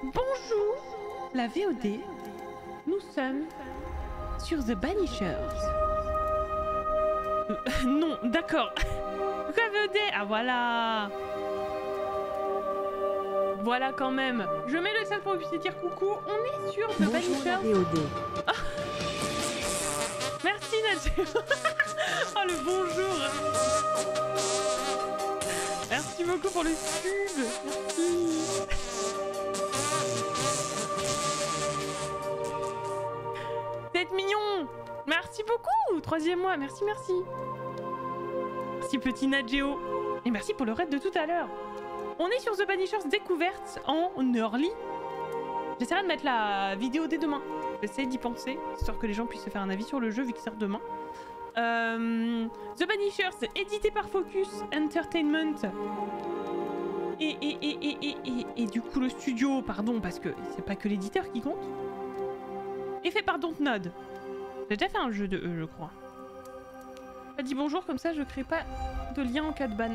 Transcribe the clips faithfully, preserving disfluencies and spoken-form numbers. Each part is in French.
Bonjour, la V O D. Nous sommes sur The Banishers. Euh, non, d'accord. Pourquoi V O D? Ah voilà. Voilà quand même. Je mets le chat pour que vous puissiez dire coucou. On est sur The Banishers. V O D. Oh. Merci Nadia. Oh le bonjour. Merci beaucoup pour le sub. Merci. C'est mignon. Merci beaucoup. Troisième mois. Merci, merci. Merci petit Nadgeo. Et merci pour le raid de tout à l'heure. On est sur The Banishers découverte en early. J'essaierai de mettre la vidéo dès demain. J'essaie d'y penser, histoire que les gens puissent se faire un avis sur le jeu vu qu'il sort demain. Euh, The Banishers, édité par Focus Entertainment. Et, et, et, et, et, et, et du coup le studio, pardon, parce que c'est pas que l'éditeur qui compte. Et fait par Dontnod. J'ai déjà fait un jeu de eux, je crois. Pas dit bonjour, comme ça je crée pas de lien en cas de ban.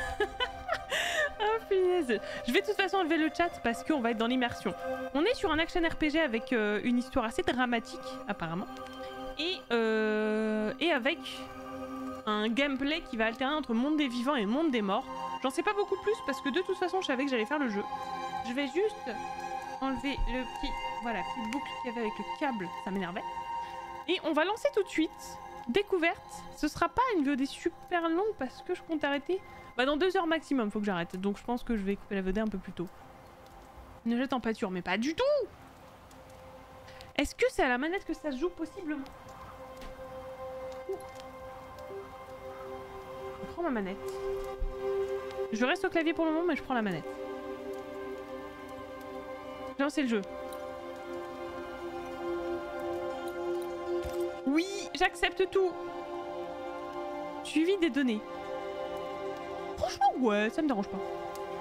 Oh punaise. Je vais de toute façon enlever le chat parce qu'on va être dans l'immersion. On est sur un action R P G avec euh, une histoire assez dramatique, apparemment. Et, euh, et avec un gameplay qui va alterner entre monde des vivants et monde des morts. J'en sais pas beaucoup plus parce que de toute façon je savais que j'allais faire le jeu. Je vais juste enlever le petit, voilà, petite boucle qu'il y avait avec le câble, ça m'énervait. Et on va lancer tout de suite. Découverte. Ce sera pas une V O D super longue parce que je compte arrêter bah dans deux heures maximum, faut que j'arrête. Donc je pense que je vais couper la V O D un peu plus tôt. Ne jette en pâture, mais pas du tout. Est-ce que c'est à la manette que ça se joue possiblement? Ouh. Je prends ma manette. Je reste au clavier pour le moment, mais je prends la manette. J'ai lancé le jeu. Oui, j'accepte tout. Suivi des données. Franchement, ouais, ça me dérange pas.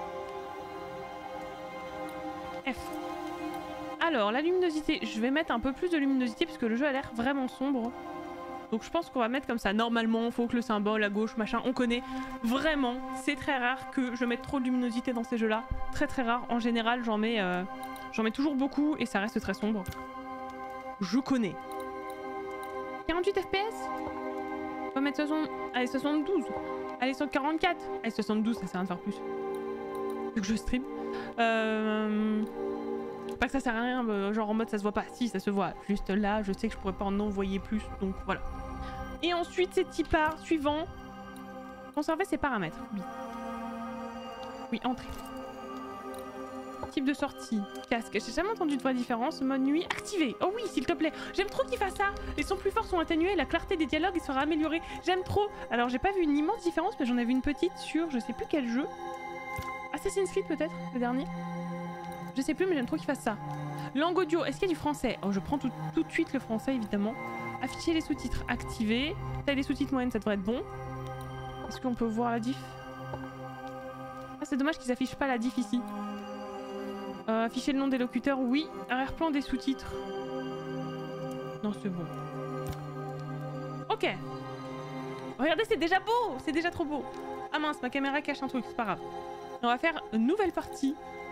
F. Alors, la luminosité. Je vais mettre un peu plus de luminosité parce que le jeu a l'air vraiment sombre. Donc je pense qu'on va mettre comme ça. Normalement, il faut que le symbole à gauche, machin, on connaît. Vraiment, c'est très rare que je mette trop de luminosité dans ces jeux-là. Très très rare. En général, j'en mets, euh, j'en mets toujours beaucoup et ça reste très sombre. Je connais. quarante-huit F P S. On va mettre soixante... Allez, soixante-douze. Allez, cent quarante-quatre. Allez, soixante-douze, ça sert à rien de faire plus. Vu que je stream. Euh... Pas que ça sert à rien, genre en mode ça se voit pas. Si, ça se voit. Juste là, je sais que je pourrais pas en envoyer plus, donc voilà. Et ensuite, c'est tipar suivant. Conserver ses paramètres. Oui. Oui, entrée. Type de sortie. Casque. J'ai jamais entendu de vraie différence. Mode nuit activé. Oh oui, s'il te plaît. J'aime trop qu'il fasse ça. Les sons plus forts sont atténués. La clarté des dialogues sera améliorée. J'aime trop. Alors, j'ai pas vu une immense différence, mais j'en ai vu une petite sur je sais plus quel jeu. Assassin's Creed peut-être, le dernier. Je sais plus, mais j'aime trop qu'il fasse ça. Langue audio, est-ce qu'il y a du français? Oh, je prends tout, tout de suite le français, évidemment. Afficher les sous-titres activés. Taille des sous-titres moyenne, ça devrait être bon. Est-ce qu'on peut voir la diff? Ah, c'est dommage qu'ils affichent pas la diff ici. Euh, afficher le nom des locuteurs, oui. Arrière-plan des sous-titres. Non, c'est bon. Ok. Regardez, c'est déjà beau. C'est déjà trop beau. Ah mince, ma caméra cache un truc, c'est pas grave. On va faire une nouvelle partie.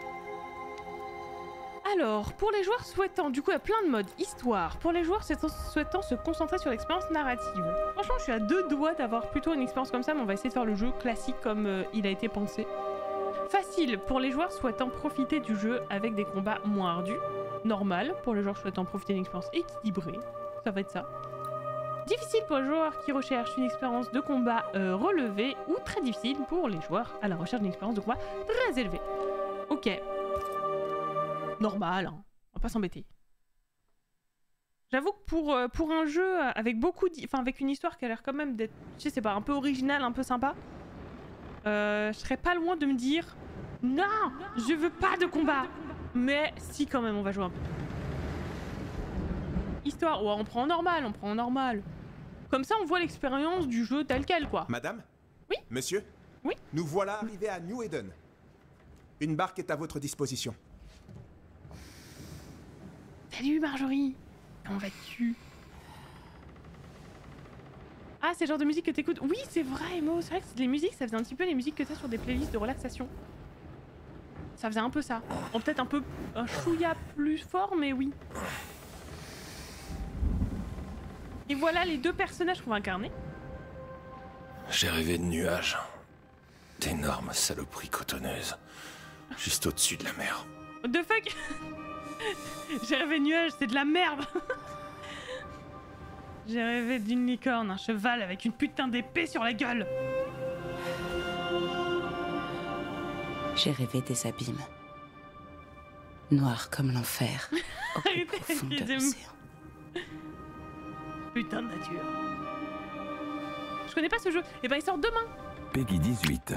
Alors, pour les joueurs souhaitant, du coup il y a plein de modes. Histoire, pour les joueurs souhaitant se concentrer sur l'expérience narrative. Franchement, je suis à deux doigts d'avoir plutôt une expérience comme ça, mais on va essayer de faire le jeu classique comme euh, il a été pensé. Facile, pour les joueurs souhaitant profiter du jeu avec des combats moins ardus. Normal, pour les joueurs souhaitant profiter d'une expérience équilibrée. Ça va être ça. Difficile pour les joueurs qui recherchent une expérience de combat euh, relevée, ou très difficile pour les joueurs à la recherche d'une expérience de combat très élevée. Ok. Normal, hein. On va pas s'embêter. J'avoue que pour, euh, pour un jeu avec beaucoup, enfin avec une histoire qui a l'air quand même d'être, je sais pas, un peu original, un peu sympa, euh, je serais pas loin de me dire non, je veux pas de combat. Mais si quand même, on va jouer un peu. Histoire, ouais, on prend en normal, on prend en normal. Comme ça, on voit l'expérience du jeu tel quel, quoi. Madame? Oui? Monsieur? Oui? Nous voilà arrivés à New Eden. Une barque est à votre disposition. Salut Marjorie. Comment vas-tu? Ah, c'est le genre de musique que t'écoutes. Oui, c'est vrai, Emo. C'est vrai que les musiques, ça faisait un petit peu les musiques que t'as sur des playlists de relaxation. Ça faisait un peu ça. Bon, peut-être un peu un chouïa plus fort, mais oui. Et voilà les deux personnages qu'on va incarner. J'ai rêvé de nuages. D'énormes saloperies cotonneuses. Juste au-dessus de la mer. What the fuck? J'ai rêvé de nuages, c'est de la merde. J'ai rêvé d'une licorne, un cheval avec une putain d'épée sur la gueule. J'ai rêvé des abîmes. Noirs comme l'enfer. Au plus Arrêtez profond de de- l'océan. Putain de nature. Je connais pas ce jeu. Et ben il sort demain. Peggy dix-huit.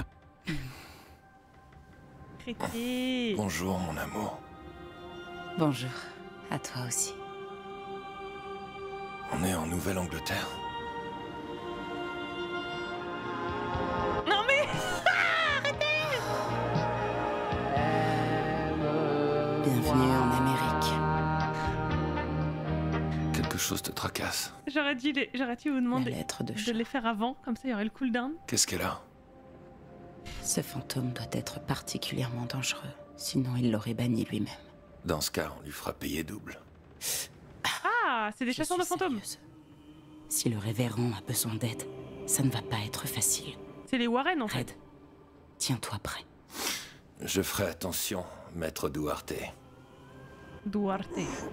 Crété. Bonjour, mon amour. Bonjour, à toi aussi. On est en Nouvelle-Angleterre. Non mais Bienvenue en Amérique. Quelque chose te tracasse. j'aurais dû, les... j'aurais dû vous La demander lettre de de chat. les faire avant, comme ça il y aurait le cooldown. Qu'est-ce qu'elle a? Ce fantôme doit être particulièrement dangereux. Sinon, il l'aurait banni lui-même. Dans ce cas, on lui fera payer double. Ah, c'est des Je chasseurs de suis fantômes. sérieuse. Si le révérend a besoin d'aide, ça ne va pas être facile. C'est les Warren en fait. Red, tiens-toi prêt. Je ferai attention, maître Duarte. Duarte.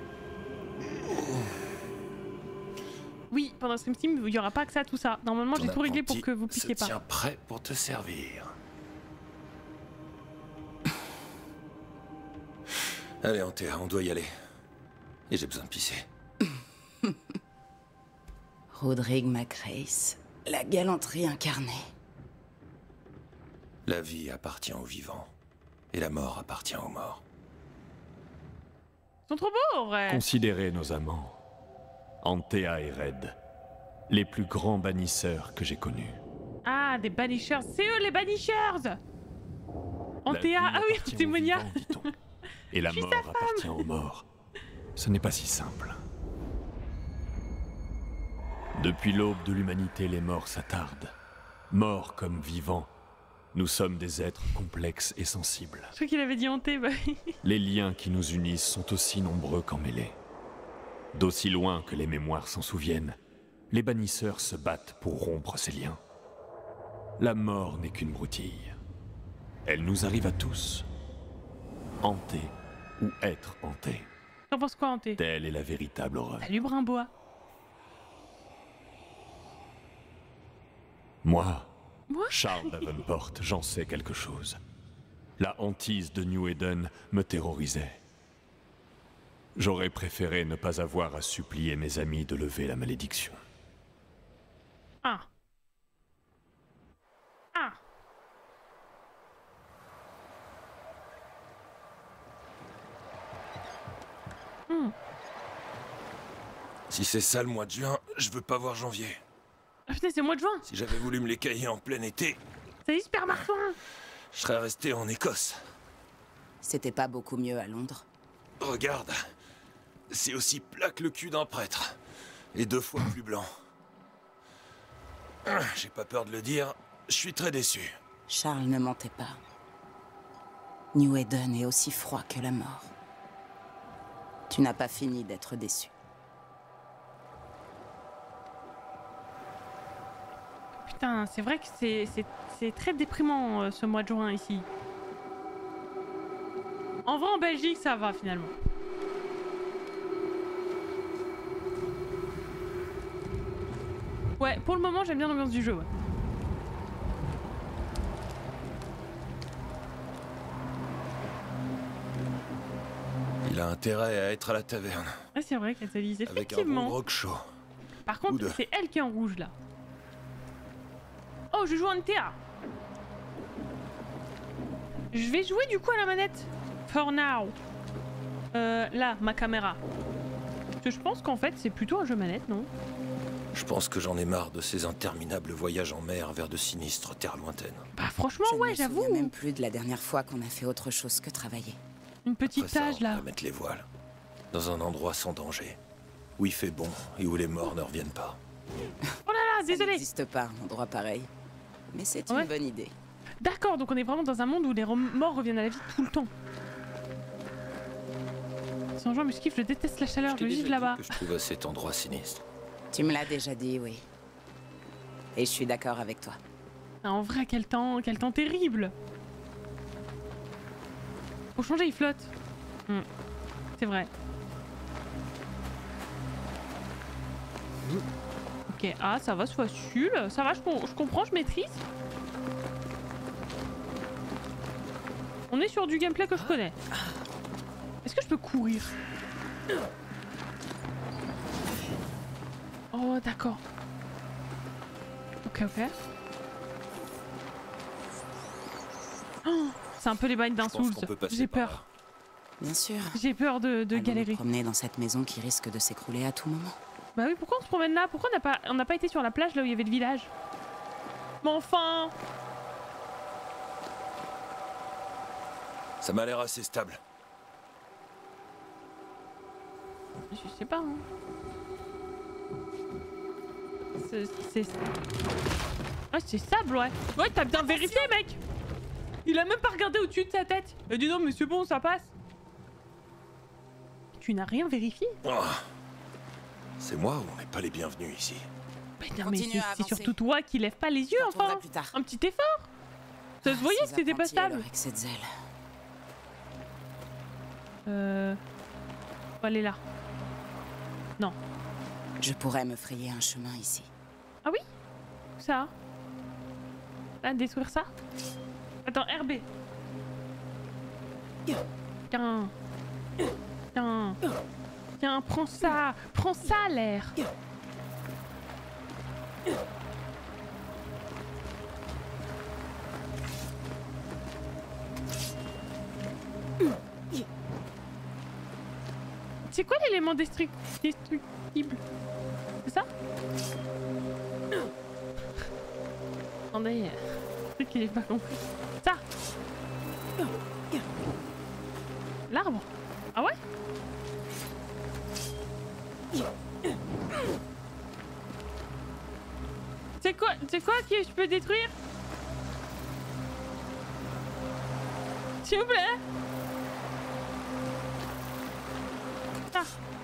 Oui, pendant Stream Team, il n'y aura pas accès à tout ça. Normalement, j'ai Ton tout réglé pour apprenti que vous se piquiez pas. tient prêt pour te servir. Allez, Antea, on doit y aller. Et j'ai besoin de pisser. Rodrigue McRace, la galanterie incarnée. La vie appartient aux vivants. Et la mort appartient aux morts. Ils sont trop beaux, en vrai. Considérez nos amants, Antea et Red, les plus grands bannisseurs que j'ai connus. Ah, des banishers. C'est eux les banishers. La Antea, vie ah oui, appartient aux Timonia. vivants, dit-on. Et la Je suis mort sa femme. appartient aux morts. Ce n'est pas si simple. Depuis l'aube de l'humanité, les morts s'attardent. Morts comme vivants, nous sommes des êtres complexes et sensibles. Je crois qu'il avait dit hanté, bah oui. Les liens qui nous unissent sont aussi nombreux qu'emmêlés. D'aussi loin que les mémoires s'en souviennent, les bannisseurs se battent pour rompre ces liens. La mort n'est qu'une broutille. Elle nous arrive à tous. Hanter ou être hanté, T'en penses quoi, hanté? telle est la véritable horreur. Salut, Brimbois. Moi, Moi Charles Davenport, j'en sais quelque chose. La hantise de New Eden me terrorisait. J'aurais préféré ne pas avoir à supplier mes amis de lever la malédiction. Ah. Ah. Hmm. Si c'est ça le mois de juin, je veux pas voir janvier. Ah putain, c'est le mois de juin. Si j'avais voulu me les cailler en plein été, C'est super marteau. je serais resté en Écosse. C'était pas beaucoup mieux à Londres. Regarde, c'est aussi plat que le cul d'un prêtre. Et deux fois plus blanc. J'ai pas peur de le dire, je suis très déçu. Charles ne mentait pas. New Eden est aussi froid que la mort. Tu n'as pas fini d'être déçu. Putain, c'est vrai que c'est c'est- c'est très déprimant euh, ce mois de juin ici. En vrai, en Belgique, ça va finalement. Ouais, pour le moment, j'aime bien l'ambiance du jeu. Ouais. Il a intérêt à être à la taverne. Ouais, c'est vrai qu'elle s'alise Avec un bon effectivement. grog chaud. Par ou contre, deux. c'est elle qui est en rouge là. Oh, je joue en T A. Je vais jouer du coup à la manette. For now. Euh, là, ma caméra. Parce que je pense qu'en fait, c'est plutôt un jeu manette, non? Je pense que j'en ai marre de ces interminables voyages en mer vers de sinistres terres lointaines. Bah franchement, Je ouais, ne me souviens j'avoue. même plus de la dernière fois qu'on a fait autre chose que travailler. Une petite Après ça, tâche on là. va mettre les voiles. Dans un endroit sans danger. Où il fait bon et où les morts ne reviennent pas. Oh là là, Ça désolé. n'existe pas un endroit pareil. Mais c'est Ouais. une bonne idée. D'accord, donc on est vraiment dans un monde où les morts reviennent à la vie tout le temps. Sans genre, mais je kiffe, je déteste la chaleur, je veux vivre là-bas. Je trouve cet endroit sinistre. Tu me l'as déjà dit, oui. Et je suis d'accord avec toi. Ah, en vrai, quel temps, quel temps terrible. Faut changer, il flotte. Hmm. C'est vrai. Ok, ah ça va, c'est facile. Ça va, je, je comprends, je maîtrise. On est sur du gameplay que je connais. Est-ce que je peux courir? Oh, d'accord. Ok, ok. Oh, c'est un peu les bails d'un Souls. J'ai peur. Bien sûr. J'ai peur de, de galérer. Nous promener dans cette maison qui risque de s'écrouler à tout moment. Bah oui, pourquoi on se promène là? Pourquoi on n'a pas, on n'a pas été sur la plage là où il y avait le village? Mais enfin! Ça m'a l'air assez stable. Je sais pas. Hein. C'est... Ah, c'est stable, ouais. Ouais, t'as bien vérifié, mec! Il a même pas regardé au-dessus de sa tête. Il a dit non, mais c'est bon, ça passe. Tu n'as rien vérifié? Oh. C'est moi ou on n'est pas les bienvenus ici? Mais non, mais c'est surtout toi qui lève pas les yeux, enfin. Plus tard. Un petit effort. Ça se voyait que c'était pas stable. Avec cette zèle. Euh... Faut aller là. Non. Je pourrais me frayer un chemin ici. Ah oui? Ça? Là, détruire ça? Attends, R B. Tiens. Tiens. Tiens, prends ça. Prends ça, l'air. C'est quoi l'élément destructible? C'est ça? Attendez, truc qu'il est pas compris. Ça! L'arbre? Ah ouais? C'est quoi? C'est quoi que je peux détruire? S'il vous plaît? Ah.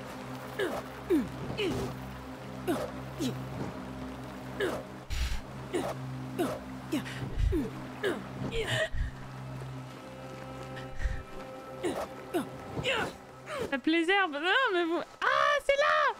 Ça plaisir, non mais vous... Ah, c'est là!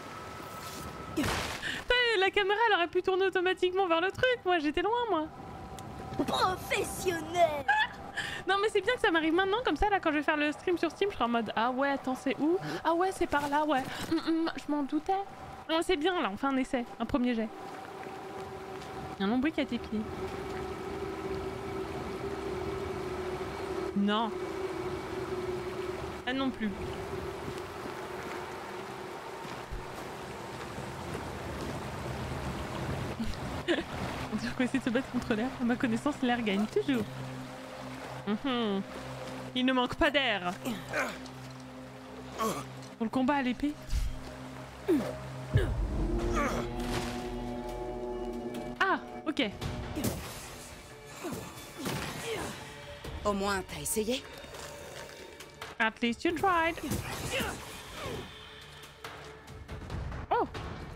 La caméra elle aurait pu tourner automatiquement vers le truc, moi j'étais loin moi. Professionnel. Non mais c'est bien que ça m'arrive maintenant, comme ça là quand je vais faire le stream sur Steam je serai en mode ah ouais attends c'est où? Ah ouais c'est par là ouais. Mm -mm, je m'en doutais. Non c'est bien là, on fait un essai, un premier jet. Il y a un nombril qui a été plié. Non. Ah non plus. On dit qu'on essaie de se battre contre l'air. À ma connaissance, l'air gagne toujours. Mmh. Il ne manque pas d'air. Pour le combat à l'épée. Ah, ok. Au moins, t'as essayé. At least you tried. Oh.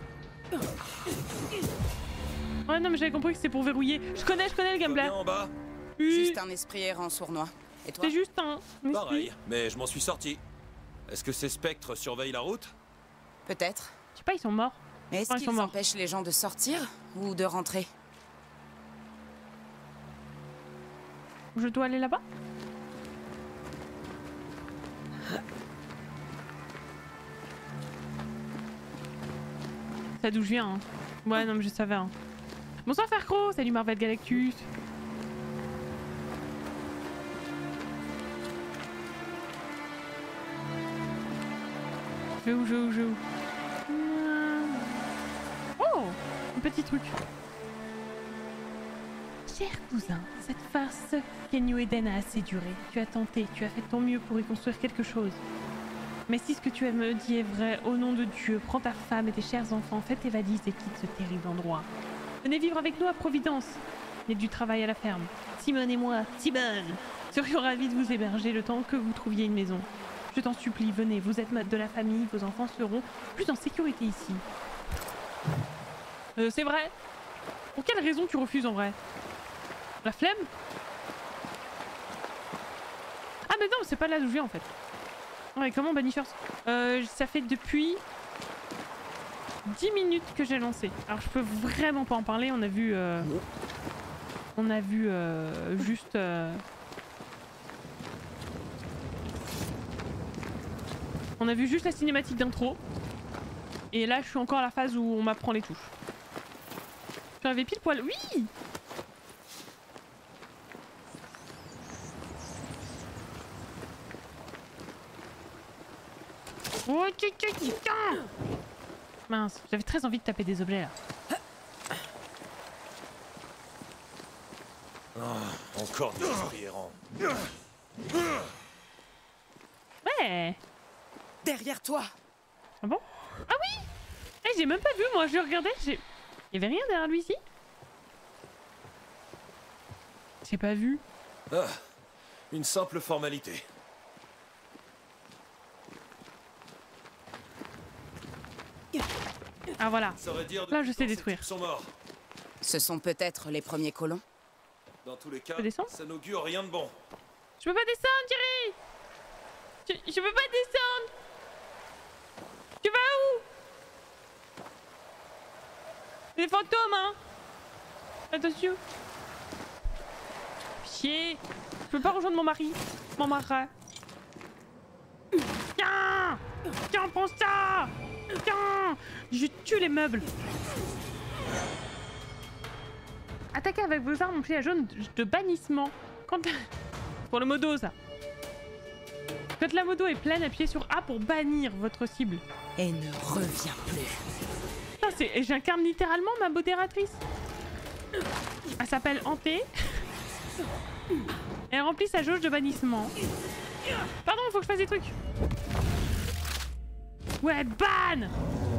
Ouais non mais j'avais compris que c'était pour verrouiller. Je connais, je connais le gameplay. En bas. Oui. Juste un esprit errant sournois. Et toi? C'est juste un esprit. Pareil, mais je m'en suis sorti. Est-ce que ces spectres surveillent la route? Peut-être. Je sais pas, ils sont morts. Mais est-ce Enfin, ils sont qu'ils morts. empêchent les gens de sortir ou de rentrer? Je dois aller là-bas? C'est d'où je viens. Hein. Ouais, non, mais je savais. Hein. Bonsoir, Fercro. Salut, Marvel Galactus. Je vais où, je vais où, je vais où? Oh, un petit truc. Cher cousin, cette farce qu'est New Eden a assez duré. Tu as tenté, tu as fait ton mieux pour y construire quelque chose. Mais si ce que tu me dis est vrai, au nom de Dieu, prends ta femme et tes chers enfants, fais tes valises et quitte ce terrible endroit. Venez vivre avec nous à Providence. il y a du travail à la ferme. Simone et moi, Simone, serions ravis de vous héberger le temps que vous trouviez une maison. Je t'en supplie, venez, vous êtes de la famille, vos enfants seront plus en sécurité ici. Euh, c'est vrai. Pour quelle raison tu refuses en vrai? La flemme? Ah mais non, c'est pas là d'où je viens en fait. Ouais, comment Banishers? euh, Ça fait depuis dix minutes que j'ai lancé. Alors je peux vraiment pas en parler, on a vu... Euh... On a vu euh, juste... Euh... On a vu juste la cinématique d'intro. Et là je suis encore à la phase où on m'apprend les touches. J'avais pile poil... Oui! Oh, putain! Mince, j'avais très envie de taper des objets là. Oh, encore des esprits errants. Ouais! Derrière toi! Ah bon? Ah oui! Eh, j'ai même pas vu moi, je regardais, j'ai... Y'avait rien derrière lui ici? J'ai pas vu. Ah, une simple formalité. Ah voilà. Ça veut dire Là je sais que ces détruire. types sont morts. Ce sont peut-être les premiers colons? Dans tous les cas, peux descendre ça n'augure rien de bon. Je peux pas descendre, Thierry! Je, je peux pas descendre! Tu vas où? Les fantômes, hein! Attention! Chier! Je peux pas rejoindre mon mari, mon marin. Tiens! Tiens, prends ça! Tiens! Je tue les meubles! Attaquez avec vos armes en pied à jaune de bannissement. Quand... pour le modo, ça. Quand la modo est pleine, appuyez sur A pour bannir votre cible. Et ne reviens plus. Putain, c'est... J'incarne littéralement ma modératrice. Elle s'appelle Hanté. Elle remplit sa jauge de bannissement. Pardon, faut que je fasse des trucs. Ouais, ban!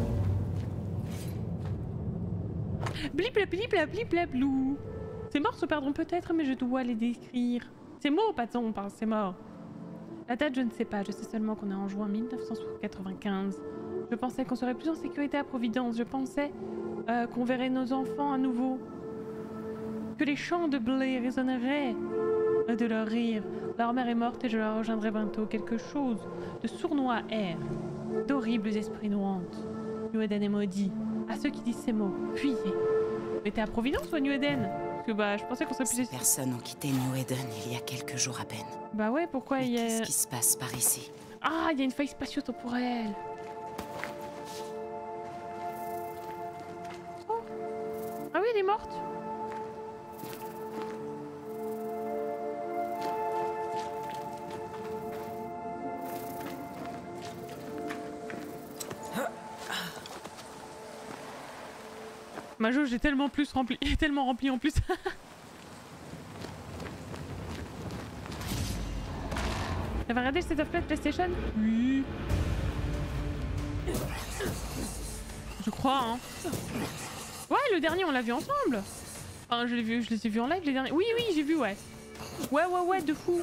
Blip blip blip blip blou. Ces morts se perdront peut-être, mais je dois les décrire. Ces mots, pardon, pardon, c'est mort. La date, je ne sais pas. Je sais seulement qu'on est en juin mille neuf cent quatre-vingt-quinze. Je pensais qu'on serait plus en sécurité à Providence. Je pensais euh, qu'on verrait nos enfants à nouveau. Que les champs de blé résonneraient de leur rire. Leur mère est morte et je la rejoindrai bientôt. Quelque chose de sournois erre. D'horribles esprits noirs. New Eden est maudit. À ceux qui disent ces mots, fuyez. Mais t'es à Providence ou à New Eden? Parce que bah je pensais qu'on serait plus... Ces personnes ont quitté New Eden il y a quelques jours à peine. Bah ouais, pourquoi il y a... Qu'est-ce qui se passe par ici? Ah, il y a une faille spatio-temporelle. Oh. Ah oui, elle est morte. Ma jauge est tellement plus remplie, tellement remplie en plus. T'avais regardé le set of play de PlayStation? Oui. Je crois, hein. Ouais, le dernier, on l'a vu ensemble. Enfin, je l'ai vu, je les ai vus en live les derniers. Oui, oui, j'ai vu, ouais. Ouais, ouais, ouais, de fou.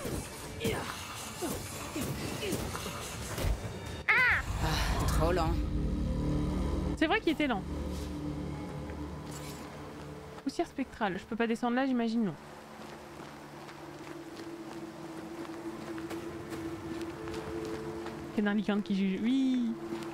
Ah, trop lent. C'est vrai qu'il était lent. Poussière spectrale. Je peux pas descendre là, j'imagine, non. C'est un licorne qui juge. Oui.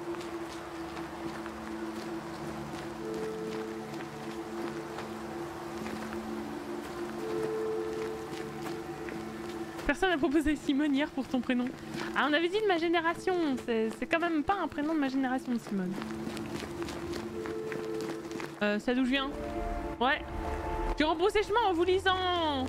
Personne n'a proposé Simone hier pour ton prénom. Ah, on avait dit de ma génération. C'est quand même pas un prénom de ma génération, Simone. Euh, ça d'où je viens? Ouais. Tu rebrousse chemin en vous lisant.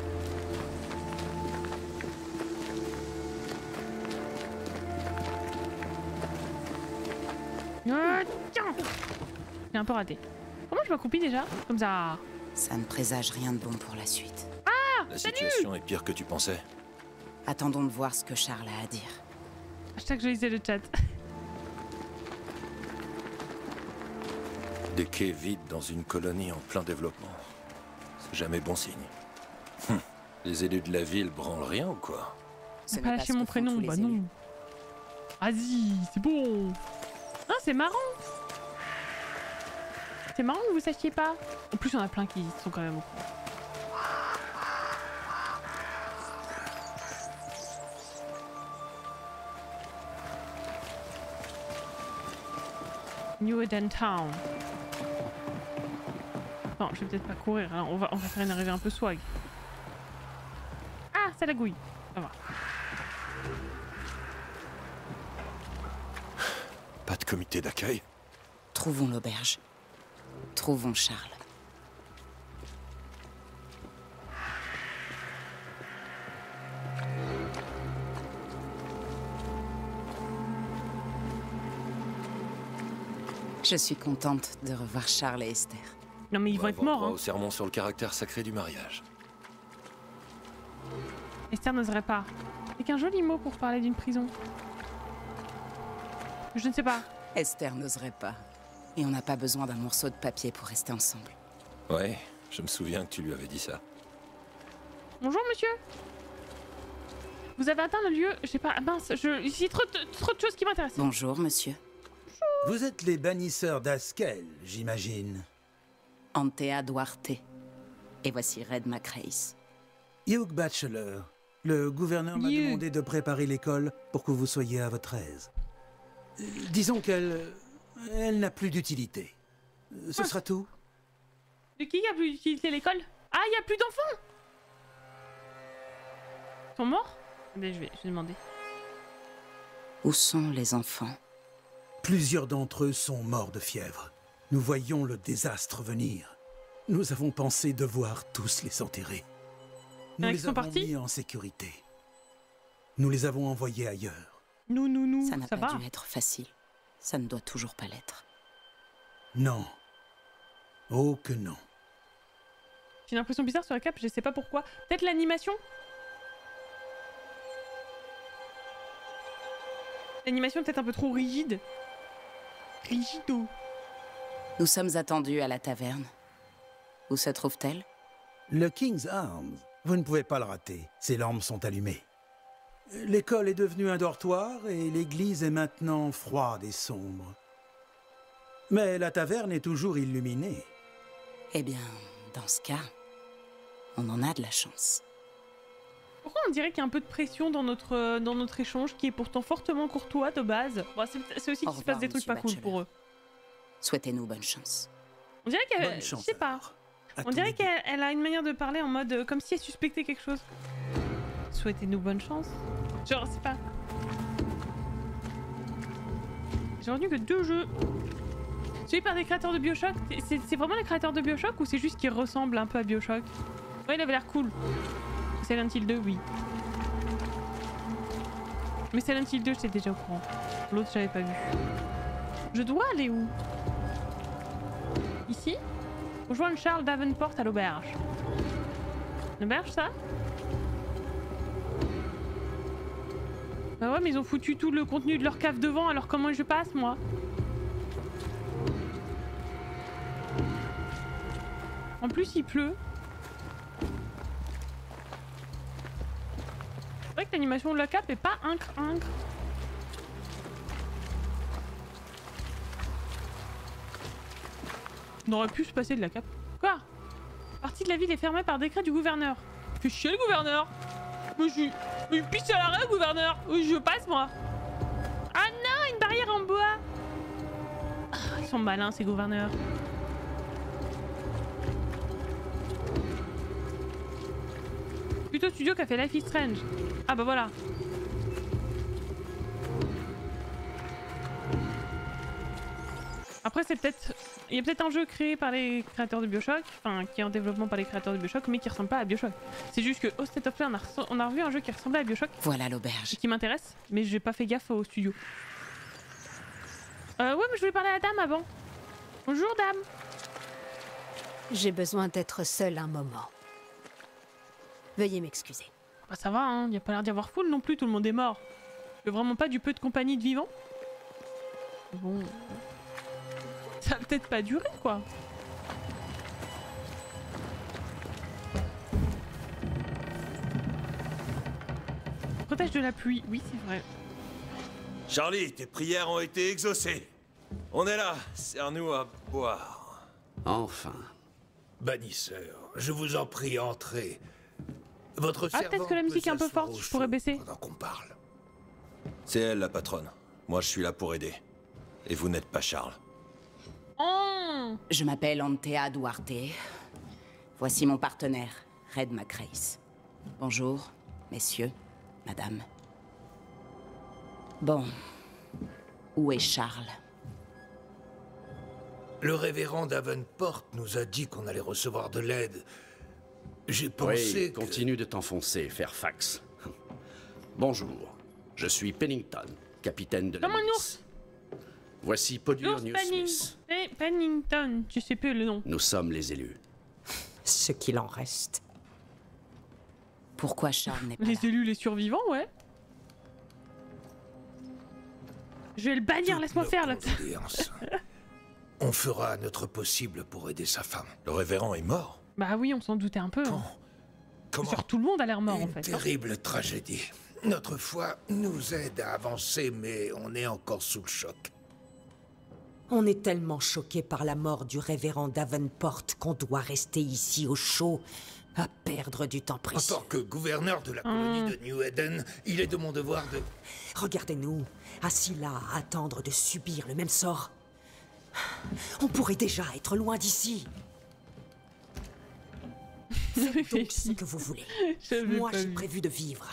Euh, tiens. J'ai un peu raté. Comment je m'accroupis déjà? Comme ça. Ça ne présage rien de bon pour la suite. Ah, La salut. situation est pire que tu pensais. Attendons de voir ce que Charles a à dire. Hashtag je lisais le chat. Des quais vides dans une colonie en plein développement. Jamais bon signe. Hum. Les élus de la ville branlent rien ou quoi? Ce T'as n'est pas pas lâché ce mon que font prénom, tous les bah élus. non. Vas-y, c'est bon. Ah, c'est marrant. C'est marrant que vous sachiez pas. En plus, on a plein qui sont quand même au courant. New Eden Town. Non, je vais peut-être pas courir, hein. on, va, on va faire une arrivée un peu swag. Ah, c'est la gouille. Ça va. Pas de comité d'accueil? Trouvons l'auberge. Trouvons Charles. Je suis contente de revoir Charles et Esther. Non mais ils On vont va être avoir morts. droit Hein. au sermon sur le caractère sacré du mariage. Esther n'oserait pas. C'est qu'un joli mot pour parler d'une prison. Je ne sais pas. Esther n'oserait pas. Et on n'a pas besoin d'un morceau de papier pour rester ensemble. Ouais, je me souviens que tu lui avais dit ça. Bonjour monsieur. Vous avez atteint le lieu. Je sais pas. Mince, je... ici trop, de- trop de choses qui m'intéressent. Bonjour, monsieur. Vous êtes les bannisseurs d'Askel, j'imagine. Antea Duarte. Et voici Red McRace. Hugh Batchelor, le gouverneur m'a Hugh. demandé de préparer l'école pour que vous soyez à votre aise. Euh, disons qu'elle... elle n'a plus d'utilité. Euh, Ce Ah. sera tout. De qui a plus d'utilité l'école? Ah, il y a plus d'enfants. Ils sont morts? Mais je vais, je vais demander. Où sont les enfants? Plusieurs d'entre eux sont morts de fièvre. Nous voyions le désastre venir. Nous avons pensé devoir tous les enterrer. Il y en Nous a qui les sont avons partis mis en sécurité. Nous les avons envoyés ailleurs. Nous, nous, nous. Ça n'a Ça pas va. dû être facile. Ça ne doit toujours pas l'être. Non. Oh que non. J'ai une impression bizarre sur la cape. Je sais pas pourquoi. Peut-être l'animation. L'animation est peut-être un peu trop rigide. Rigido. Nous sommes attendus à la taverne. Où se trouve-t-elle? Le King's Arms, vous ne pouvez pas le rater. Ses lampes sont allumées. L'école est devenue un dortoir et l'église est maintenant froide et sombre. Mais la taverne est toujours illuminée. Eh bien, dans ce cas, on en a de la chance. Pourquoi on dirait qu'il y a un peu de pression dans notre, euh, dans notre échange qui est pourtant fortement courtois de base? Bon, c'est c'est aussi Au qu'il se passe revoir, des trucs pas monsieur cool Batchelor. pour eux. Souhaitez-nous bonne chance. On dirait qu'elle... Bonne Je chance. sais pas. alors. À On ton dirait aiguille. qu'elle elle a une manière de parler en mode euh, comme si elle suspectait quelque chose. Souhaitez-nous bonne chance. Genre, c'est pas. J'ai retenu que deux jeux. Celui par des créateurs de Bioshock. C'est c'est vraiment les créateurs de Bioshock ou c'est juste qu'ils ressemblent un peu à Bioshock? Ouais, il avait l'air cool. Silent Hill deux, oui. Mais Silent Hill deux, j'étais déjà au courant. L'autre, j'avais pas vu. Je dois aller où? Ici? Rejoindre Charles Davenport à l'auberge. L'auberge, ça? Bah ouais, mais ils ont foutu tout le contenu de leur cave devant, alors comment je passe, moi? En plus, il pleut. C'est vrai que l'animation de la cape est pas incre-incre. On aurait pu se passer de la cape. Quoi? Partie de la ville est fermée par décret du gouverneur. Fais chier le gouverneur. Mais je suis... Mais je pisse à l'arrêt, gouverneur. Oui, je passe, moi. Ah non, une barrière en bois. Ah, ils sont malins, ces gouverneurs. Plutôt studio qui a fait Life is Strange. Ah bah voilà. Après, c'est peut-être... Il y a peut-être un jeu créé par les créateurs de Bioshock, enfin, qui est en développement par les créateurs de Bioshock, mais qui ressemble pas à Bioshock. C'est juste que au State of Play, on a, re- on a revu un jeu qui ressemblait à Bioshock, Voilà l'auberge. et qui m'intéresse, mais j'ai pas fait gaffe au studio. Euh, ouais, mais je voulais parler à la dame avant. Bonjour, dame. J'ai besoin d'être seule un moment. Veuillez m'excuser. Bah ça va, hein, y a pas l'air d'y avoir foule non plus, tout le monde est mort. Je veux vraiment pas du peu de compagnie de vivants. Bon... Ça va peut-être pas durer, quoi. protège de la pluie. Oui, c'est vrai. Charlie, tes prières ont été exaucées. On est là, sers-nous à boire. Enfin. Bannisseur, je vous en prie, entrez. Votre Ah, peut-être que la musique est un peu forte, je pourrais baisser. Pendant qu'on parle. C'est elle la patronne. Moi, je suis là pour aider. Et vous n'êtes pas Charles. Oh Je m'appelle Antea Duarte. Voici mon partenaire, Red McRace. Bonjour, messieurs, madame. Bon, où est Charles? Le révérend Davenport nous a dit qu'on allait recevoir de l'aide. J'ai pensé Oui, que... continue de t'enfoncer, Fairfax. Bonjour, je suis Pennington, capitaine de la Comme un milice. Voici Podur Ours Penning... Newsmith. Eh, Pennington, je sais plus le nom. Nous sommes les élus. Ce qu'il en reste. Pourquoi Charles n'est pas Les là? élus, les survivants, ouais. Je vais le bannir, Toutes laisse-moi nos faire là. condoléances. On fera notre possible pour aider sa femme. Le révérend est mort. Bah oui, on s'en doutait un peu. Hein. Comment Sur tout le monde a l'air mort Une en fait. hein. terrible tragédie. Notre foi nous aide à avancer, mais on est encore sous le choc. On est tellement choqués par la mort du révérend Davenport qu'on doit rester ici au chaud, à perdre du temps En précieux. tant que gouverneur de la colonie de New Eden, il est de mon devoir de... Regardez-nous, assis là à attendre de subir le même sort. On pourrait déjà être loin d'ici. Faites donc ce que vous voulez. J'avais Moi, pas j'ai vu. prévu de vivre.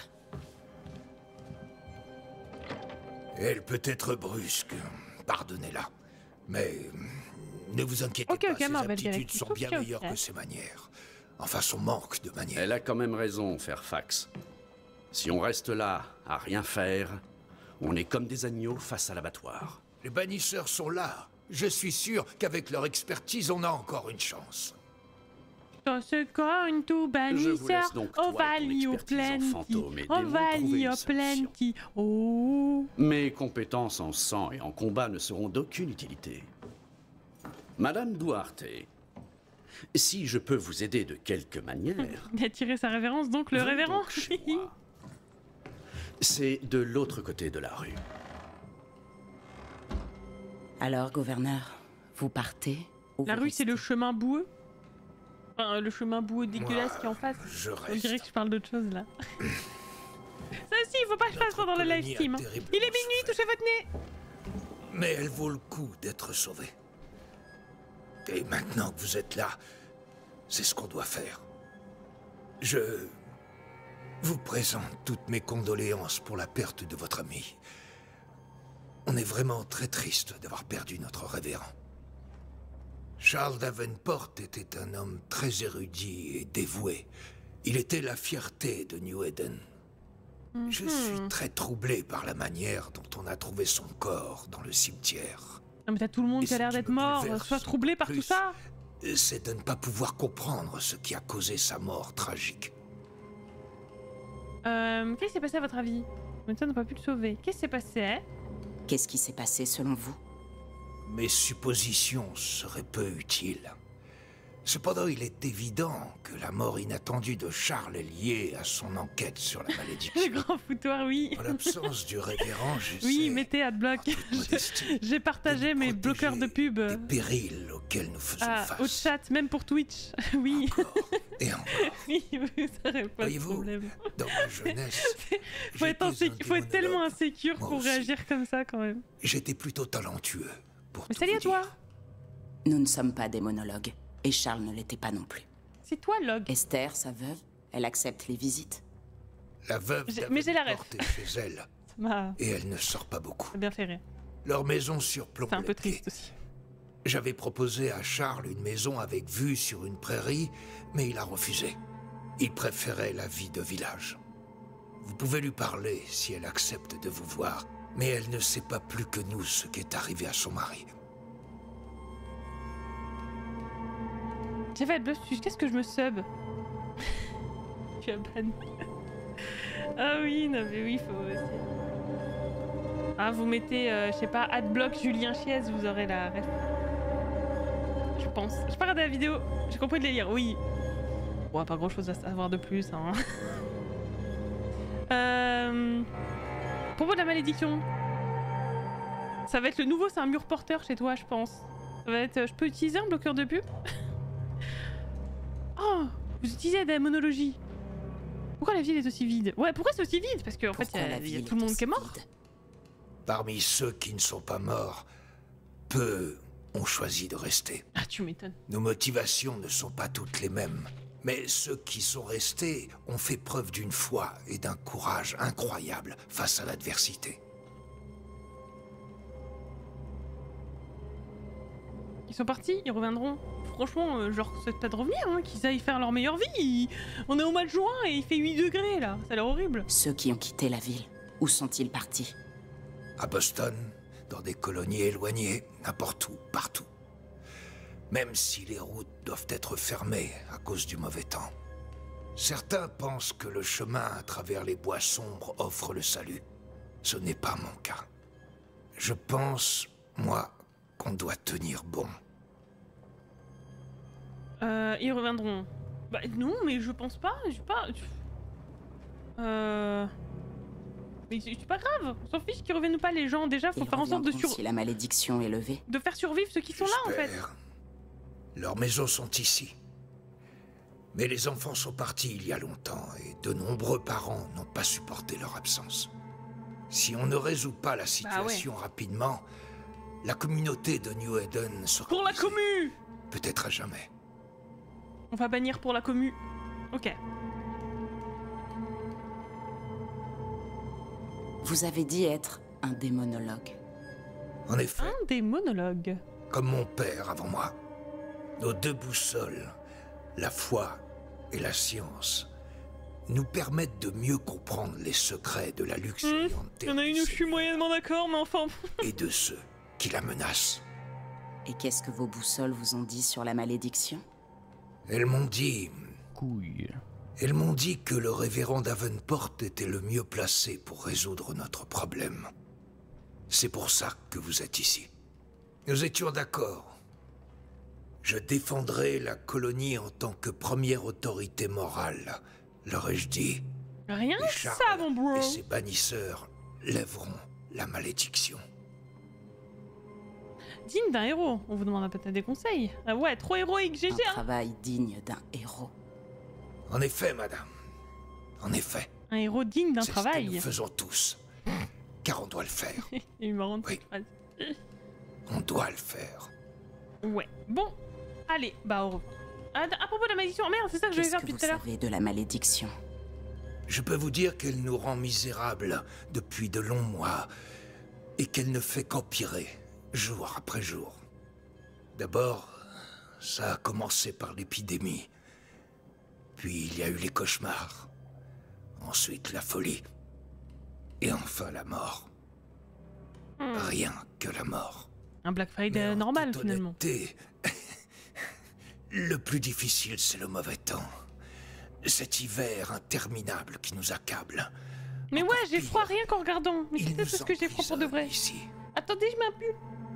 Elle peut être brusque, pardonnez-la. Mais ne vous inquiétez Ok, pas, ok, ses Marvel aptitudes Galactic, sont bien ok, ok. meilleures que ses manières. Enfin, son manque de manières. Elle a quand même raison, Fairfax. Si on reste là, à rien faire, on est comme des agneaux face à l'abattoir. Les bannisseurs sont là. Je suis sûr qu'avec leur expertise, on a encore une chance. Dans ce coin, tout Je bannisseur, vous laisse donc, toi on et ton va lier au expertise en plenty, fantôme et on démons, va trouver lier une au solution. plenty. Oh. Mes compétences en sang et en combat ne seront d'aucune utilité. Madame Duarte, si je peux vous aider de quelque manière, Il a tiré sa révérence, donc le venez révérend. donc chez moi. C'est de l'autre côté de la rue. là? Alors, gouverneur, vous partez ou La vous rue, c'est le restez? chemin boueux. Enfin, le chemin boueux dégueulasse Moi, qui est en face. Je On reste. dirait que je parle d'autre chose là. Ça aussi, il faut pas que je fasse ça dans le live colonie a stream. hein. terriblement Il est minuit, souffert. touchez votre nez. Mais elle vaut le coup d'être sauvée. Et maintenant que vous êtes là, c'est ce qu'on doit faire. Je vous présente toutes mes condoléances pour la perte de votre ami. On est vraiment très triste d'avoir perdu notre révérend. Charles Davenport était un homme très érudit et dévoué. Il était la fierté de New Eden. Je suis très troublé par la manière dont on a trouvé son corps dans le cimetière. Non, mais t'as tout le monde Et qui a ce l'air qui d'être me mort. bouleverse Sois troublé par plus, tout ça. C'est de ne pas pouvoir comprendre ce qui a causé sa mort tragique. Euh, Qu'est-ce qui s'est passé à votre avis? Maintenant, on n'a pas pu le sauver. Qu'est-ce qui s'est passé? Qu'est-ce qui s'est passé selon vous? Mes suppositions seraient peu utiles. Cependant, il est évident que la mort inattendue de Charles est liée à son enquête sur la malédiction. Le grand foutoir, oui. En l'absence du révérend, j'essaie Oui, mettez adblock. toute modestie, J'ai partagé de nous mes bloqueurs de protéger pub des périls auxquels nous faisons ah, face. au chat, même pour Twitch. Oui, Encore et encore. oui, vous n'aurez pas de Voyez-vous, problème. dans ma jeunesse, Faut être, j'étais un insé- faut être tellement démonologue. insécure Moi pour aussi. réagir comme ça quand même. J'étais plutôt talentueux. Pour Mais tout salut vous à toi. dire. Nous ne sommes pas des monologues, et Charles ne l'était pas non plus. C'est toi, Log. Esther, sa veuve, elle accepte les visites. La veuve J'ai- mais j'ai la Davenport est chez elle, Ça m'a et elle ne sort pas beaucoup. bien fait rire. Leur maison surplombe C'est un peu les quais. triste aussi. J'avais proposé à Charles une maison avec vue sur une prairie, mais il a refusé. Il préférait la vie de village. Vous pouvez lui parler si elle accepte de vous voir, mais elle ne sait pas plus que nous ce qui est arrivé à son mari. J'ai fait bluff, qu'est-ce que je me sub? Tu as banni. Ah oui, non mais oui, faut aussi. Ah, vous mettez, euh, je sais pas, adblock Julien Chiez, vous aurez la ref. Je pense. J'ai pas regardé la vidéo, j'ai compris le délire, oui. Bon, pas grand chose à savoir de plus, hein. Euh... Propos de la malédiction. Ça va être le nouveau, c'est un mur porteur chez toi, je pense. Ça va être... Je peux utiliser un bloqueur de pub? Oh, vous utilisez la démonologie. Pourquoi la ville est aussi vide? Ouais, pourquoi c'est aussi vide? Parce qu'en fait, il y a, y a tout le monde qui est mort. Parmi ceux qui ne sont pas morts, peu ont choisi de rester. Ah, tu m'étonnes. Nos motivations ne sont pas toutes les mêmes. Mais ceux qui sont restés ont fait preuve d'une foi et d'un courage incroyable face à l'adversité. Ils sont partis, ils reviendront. Franchement, euh, genre, c'est pas de revenir, hein, qu'ils aillent faire leur meilleure vie. Ils... On est au mois de juin et il fait huit degrés là, ça a l'air horrible. Ceux qui ont quitté la ville, où sont-ils partis? À Boston, dans des colonies éloignées, n'importe où, partout. Même si les routes doivent être fermées à cause du mauvais temps. Certains pensent que le chemin à travers les bois sombres offre le salut. Ce n'est pas mon cas. Je pense, moi, qu'on doit tenir bon. Euh, ils reviendront. Bah non, mais je pense pas, je sais pas... Euh... Mais c'est pas grave, on s'en fiche qu'ils reviennent ou pas les gens, déjà faut Ils faire en sorte de sur... si la malédiction est levée. De faire survivre ceux qui sont là en fait. Leurs maisons sont ici. Mais les enfants sont partis il y a longtemps et de nombreux parents n'ont pas supporté leur absence. Si on ne résout pas la situation bah ouais. rapidement, la communauté de New Eden sera... Pour la commu! Peut-être à jamais. On va bannir pour la commu. Ok. Vous avez dit être un démonologue. En effet. Un démonologue. Comme mon père avant moi. Nos deux boussoles, la foi et la science, nous permettent de mieux comprendre les secrets de la luxuriante mmh, Il y en a une où je suis moyennement d'accord, mais enfin... et de ceux qui la menacent. Et qu'est-ce que vos boussoles vous ont dit sur la malédiction? Elles m'ont dit... Couille. Elles m'ont dit que le révérend Davenport était le mieux placé pour résoudre notre problème. C'est pour ça que vous êtes ici. Nous étions d'accord. Je défendrai la colonie en tant que première autorité morale, leur ai-je dit. Rien que ça, mon bro. Et ses bannisseurs lèveront la malédiction. Digne d'un héros, on vous demande peut-être des conseils. Ah ouais, trop héroïque, G G. Un hein. travail digne d'un héros. En effet, madame. En effet. Un héros digne d'un C'est travail. ce que nous faisons tous. Car on doit le faire. Il m'a rendu oui. On doit le faire. Ouais. Bon. Allez, bah au revoir. À, à propos de la malédiction, oh, merde, c'est ça que je vais faire depuis tout à l'heure. Qu'est-ce que vous savez de la malédiction? Je peux vous dire qu'elle nous rend misérables depuis de longs mois et qu'elle ne fait qu'empirer, jour après jour. D'abord, ça a commencé par l'épidémie. Puis il y a eu les cauchemars. Ensuite la folie. Et enfin la mort. Hmm. Rien que la mort. Un Black Friday normal finalement. Le plus difficile, c'est le mauvais temps. Cet hiver interminable qui nous accable. Mais Encore ouais, j'ai froid rien qu'en regardant. Mais c'est peut-être parce que j'ai froid pour de vrai. Ici. Attendez, je m'impule.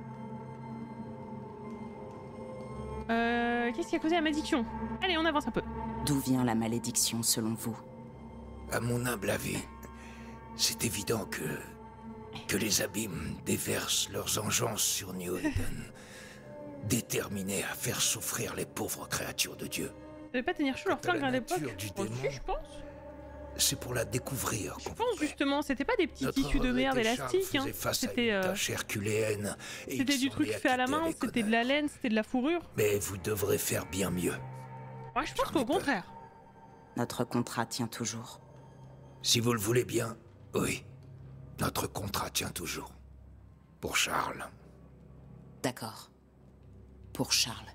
Euh... Qu'est-ce qui a causé la malédiction? Allez, on avance un peu. D'où vient la malédiction selon vous? À mon humble avis, c'est évident que... que les abîmes déversent leurs engences sur New Eden, déterminés à faire souffrir les pauvres créatures de Dieu. Ça devait pas tenir chaud leur flingue à l'époque. Oh, je pense. C'est pour la découvrir. Je pense justement, c'était pas des petits tissus de merde élastiques. Hein. C'était euh... C'était du truc fait à la main, c'était de la laine, c'était de la fourrure. Mais vous devrez faire bien mieux. Ouais, je pense qu'au contraire. Notre contrat tient toujours. Si vous le voulez bien, oui. Notre contrat tient toujours. Pour Charles. D'accord. Pour Charles.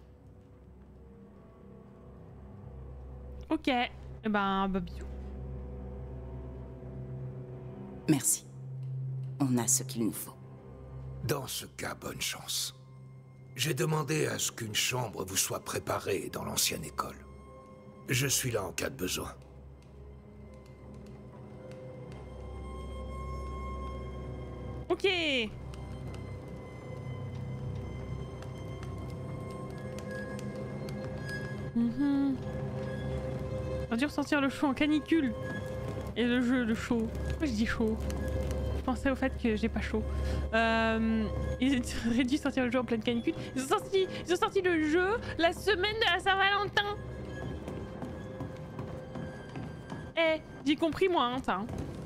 Ok. Eh ben, bah bisous. Merci. On a ce qu'il nous faut. Dans ce cas, bonne chance. J'ai demandé à ce qu'une chambre vous soit préparée dans l'ancienne école. Je suis là en cas de besoin. Ok. Mmh. On a dû ressentir le chaud en canicule. Et le jeu, le show. Pourquoi je dis chaud? Je pensais au fait que j'ai pas chaud. Euh, ils auraient dû sortir le jeu en pleine canicule. Ils ont sorti, ils ont sorti le jeu la semaine de la Saint-Valentin. Eh, j'ai compris moi, hein, ça.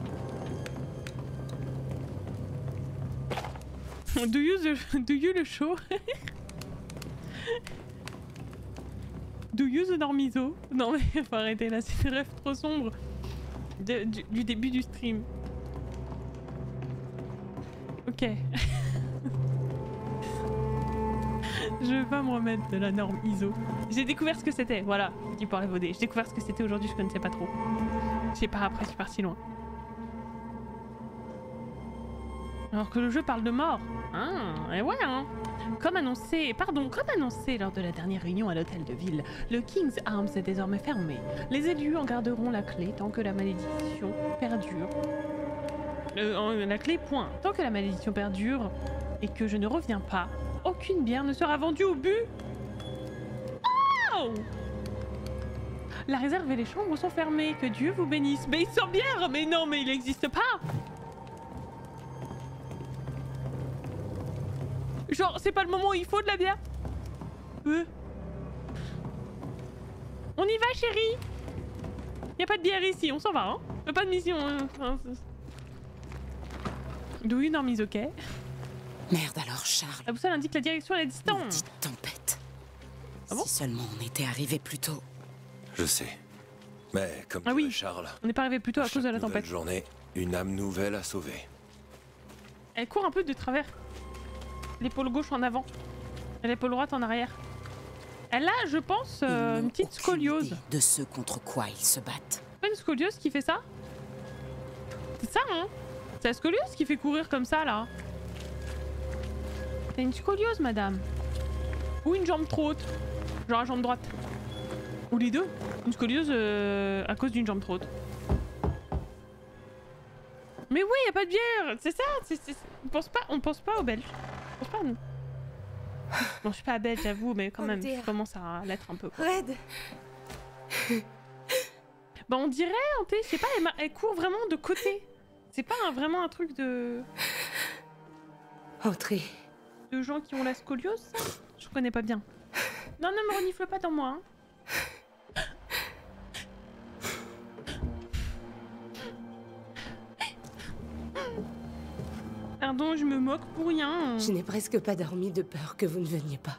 Do you, the, do you le show? Do you the Normizo? Non mais faut arrêter là, c'est des rêves trop sombres de, du, du début du stream. Ok. Je vais pas me remettre de la norme I S O. J'ai découvert ce que c'était, voilà, dit par F O D. J'ai découvert ce que c'était aujourd'hui, je connaissais pas trop. Je sais pas, après je suis parti loin. Alors que le jeu parle de mort. Ah, et ouais, hein. Comme annoncé, pardon, comme annoncé lors de la dernière réunion à l'hôtel de ville, le King's Arms est désormais fermé. Les élus en garderont la clé tant que la malédiction perdure. Euh, la clé, point. Tant que la malédiction perdure et que je ne reviens pas, aucune bière ne sera vendue au but. Oh! La réserve et les chambres sont fermées. Que Dieu vous bénisse. Mais il sort bière. Mais non, mais il n'existe pas. Genre, c'est pas le moment où il faut de la bière. Euh. On y va, chérie. Y a pas de bière ici, on s'en va, hein. Y a pas de mission. Hein. Do you normise, ok. Merde alors, Charles. La boussole indique la direction à la distance. Petite tempête. Ah bon? Si seulement on était arrivé plus tôt. Je sais. Mais comme ah oui. Charles, on n'est pas arrivé plus tôt à, à cause de la tempête. Journée, une âme nouvelle à sauver. Elle court un peu de travers. L'épaule gauche en avant. Et l'épaule droite en arrière. Elle a, je pense, euh, une petite scoliose. De ce contre quoi ils se battent. C'est pas une scoliose qui fait ça? C'est ça, hein? C'est la scoliose qui fait courir comme ça, là. C'est une scoliose, madame. Ou une jambe trop haute. Genre la jambe droite. Ou les deux. Une scoliose euh, à cause d'une jambe trop haute. Mais oui, y a pas de bière. C'est ça. C'est, c'est, on pense pas, on pense pas aux Belges. On pense pas à nous. Bon, je suis pas belge, j'avoue, mais quand même, je commence à l'être un peu. Red. Bah on dirait, je sais pas, elle, elle court vraiment de côté. C'est pas un, vraiment un truc de... Entrez. De gens qui ont la scoliose, ça? Je connais pas bien. Non, ne me renifle pas dans moi, hein. Pardon, je me moque pour rien. Je n'ai presque pas dormi de peur que vous ne veniez pas.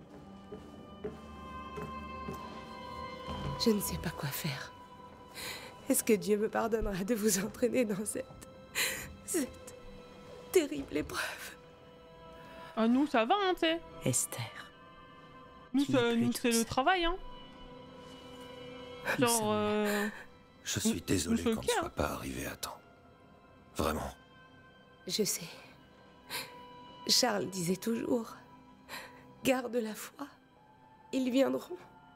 Je ne sais pas quoi faire. Est-ce que Dieu me pardonnera de vous entraîner dans cette... cette terrible épreuve? Ah, nous, ça va, hein, tu sais. Esther. Nous, c'est, nous, c'est le travail, hein. Genre, euh... Je suis désolé qu'on ne soit pas arrivé à temps. Vraiment. Je sais. Charles disait toujours... Garde la foi. Ils viendront.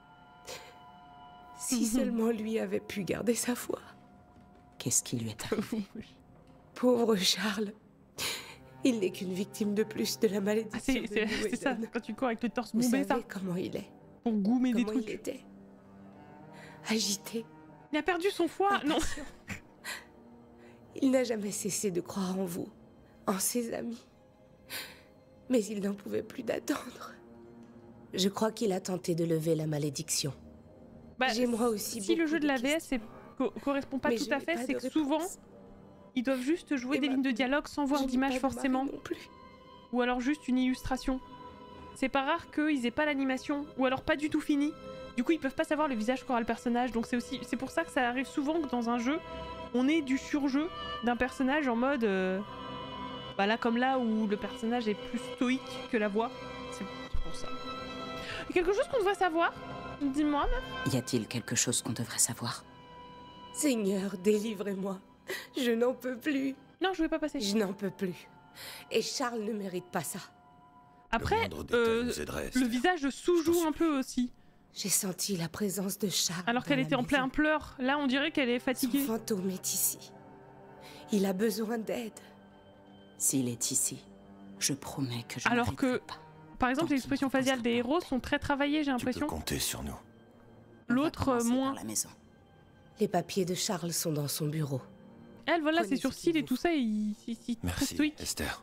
Si seulement lui avait pu garder sa foi. Qu'est-ce qui lui est arrivé? Pauvre Charles. Il n'est qu'une victime de plus de la malédiction. Ah, c'est, c'est, c'est ça, quand tu cours avec le torse bombé, ça. Vous savez comment il est. Pour goumer des trucs. Comment il était. Agité. Il a perdu son foie. Non. Il n'a jamais cessé de croire en vous, en ses amis. Mais il n'en pouvait plus d'attendre. Je crois qu'il a tenté de lever la malédiction. Bah, J'ai moi aussi si le jeu de la V S co correspond pas Mais tout à fait, c'est que réponse. souvent ils doivent juste jouer Et des ma... lignes de dialogue sans voir d'image forcément. Non plus. Ou alors juste une illustration. C'est pas rare qu'ils aient pas l'animation, ou alors pas du tout fini. Du coup ils peuvent pas savoir le visage qu'aura le personnage, donc c'est aussi c'est pour ça que ça arrive souvent que dans un jeu, on ait du surjeu d'un personnage en mode... Euh... Bah là comme là où le personnage est plus stoïque que la voix. C'est pour ça. Et quelque chose qu'on devrait savoir? Dis-moi, meuf. Y a-t-il quelque chose qu'on devrait savoir? Seigneur, délivrez-moi. Je n'en peux plus. Non, je vais pas passer. Je n'en peux plus. Et Charles ne mérite pas ça. Après, le, euh, le visage sous-joue un peu aussi. J'ai senti la présence de Charles. Alors qu'elle était en plein pleurs. Là, on dirait qu'elle est fatiguée. Son fantôme est ici. Il a besoin d'aide. S'il est ici, je promets que je Alors que, pas. par exemple, les expressions faciales des héros sont très travaillées, j'ai l'impression. Tu peux compter sur nous. L'autre, moins. La maison. Les papiers de Charles sont dans son bureau. Elle, voilà, Prenez ses ce sourcils qu'il et vous tout ça, il, il, il, il très Merci, stoïque. Esther.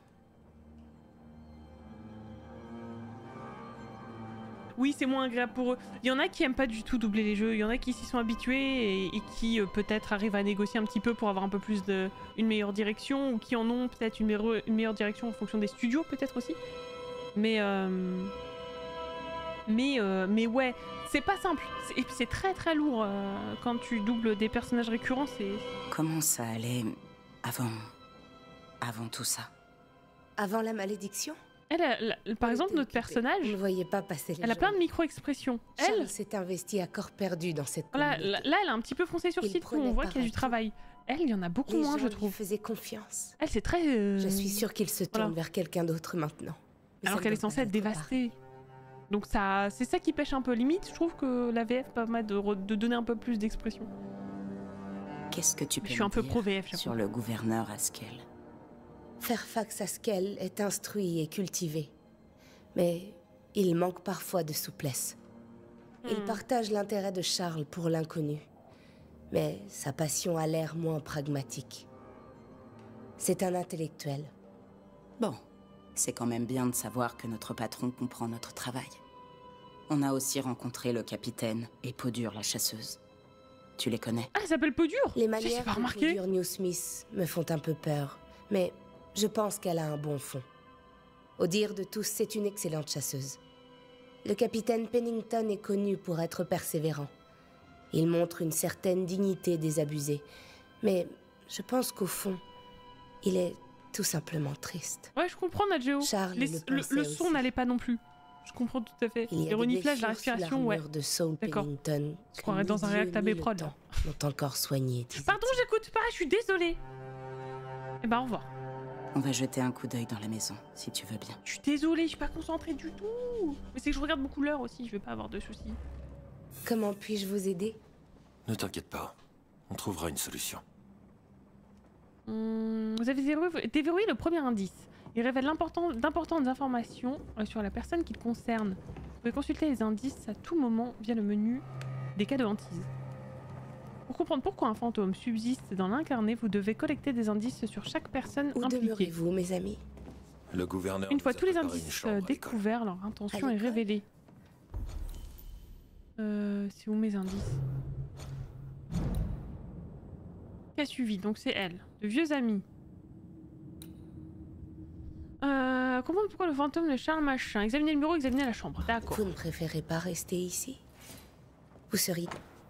Oui, c'est moins agréable pour eux. Il y en a qui aiment pas du tout doubler les jeux, il y en a qui s'y sont habitués et, et qui euh, peut-être arrivent à négocier un petit peu pour avoir un peu plus de... une meilleure direction, ou qui en ont peut-être une, meilleure, une meilleure direction en fonction des studios peut-être aussi. Mais... Euh... Mais, euh, mais ouais, c'est pas simple. Et puis c'est très très lourd euh, quand tu doubles des personnages récurrents, c'est... Comment ça allait avant... avant tout ça? Avant la malédiction? Elle, elle, elle, par exemple, notre personnage, Vous ne voyez pas passer les elle a plein de journées. micro-expressions. Charles Elle, s'est investi à corps perdu dans cette voilà, communauté. là, elle a un petit peu foncé sur Il site, prenait on voit part qu'il y a à du tout. travail. Elle, il y en a beaucoup Les moins, gens je lui trouve. faisaient confiance. Elle, c'est très... euh, Je suis sûre qu'il se tourne voilà. vers quelqu'un d'autre maintenant. Mais Alors ça qu'elle est devrait censée être être dévastée. Donc ça, c'est ça qui pêche un peu. Limite, je trouve que la V F permet de, re- de donner un peu plus d'expression. Qu'est-ce que tu peux Je suis un me peu dire pro-V F, j'avoue. sur le gouverneur Haskell? Fairfax Haskell est instruit et cultivé. Mais il manque parfois de souplesse. Il Hmm. partage l'intérêt de Charles pour l'inconnu. Mais sa passion a l'air moins pragmatique. C'est un intellectuel. Bon, c'est quand même bien de savoir que notre patron comprend notre travail. On a aussi rencontré le capitaine et Peau-Dure, la chasseuse. Tu les connais? Ah, elle s'appelle Peau-Dure. Les J'ai manières pas de remarqué. conduire New Smith me font un peu peur. Mais je pense qu'elle a un bon fond. Au dire de tous, c'est une excellente chasseuse. Le capitaine Pennington est connu pour être persévérant. Il montre une certaine dignité désabusée. Mais je pense qu'au fond, il est tout simplement triste. Ouais, je comprends, Nadjeo. Charles Les- le le, pensait le son aussi. n'allait pas non plus. Je comprends tout à fait. Il y a Les des reniflages, la blessures sous respiration, ouais. l'armure de Saul D'accord. Pennington. Je croirais dans un réacteur B-Prod, là. N'ont encore soigné. disait-il. Pardon, j'écoute pas, je suis désolée. Eh ben, au revoir. On va jeter un coup d'œil dans la maison, si tu veux bien. Je suis désolée, je suis pas concentrée du tout. Mais c'est que je regarde beaucoup l'heure aussi, je vais pas avoir de soucis. Comment puis-je vous aider? Ne t'inquiète pas, on trouvera une solution. Hum, vous avez déverrouillé déverrouillé le premier indice. Il révèle l'important- d'importantes informations euh, sur la personne qui le concerne. Vous pouvez consulter les indices à tout moment via le menu des cas de hantise. Pour comprendre pourquoi un fantôme subsiste dans l'incarné, vous devez collecter des indices sur chaque personne Où impliquée. demeurez-vous, mes amis? Le gouverneur Une fois nous a tous les préparé une indices chambre euh, à l'école. découverts, leur intention À est l'école révélée. Euh, c'est où mes indices? Qui a suivi? Donc c'est elle. De vieux amis. Euh, comprendre pourquoi le fantôme de Charles Machin. Examiner le bureau, examiner la chambre. D'accord. Vous ne préférez pas rester ici? Vous seriez...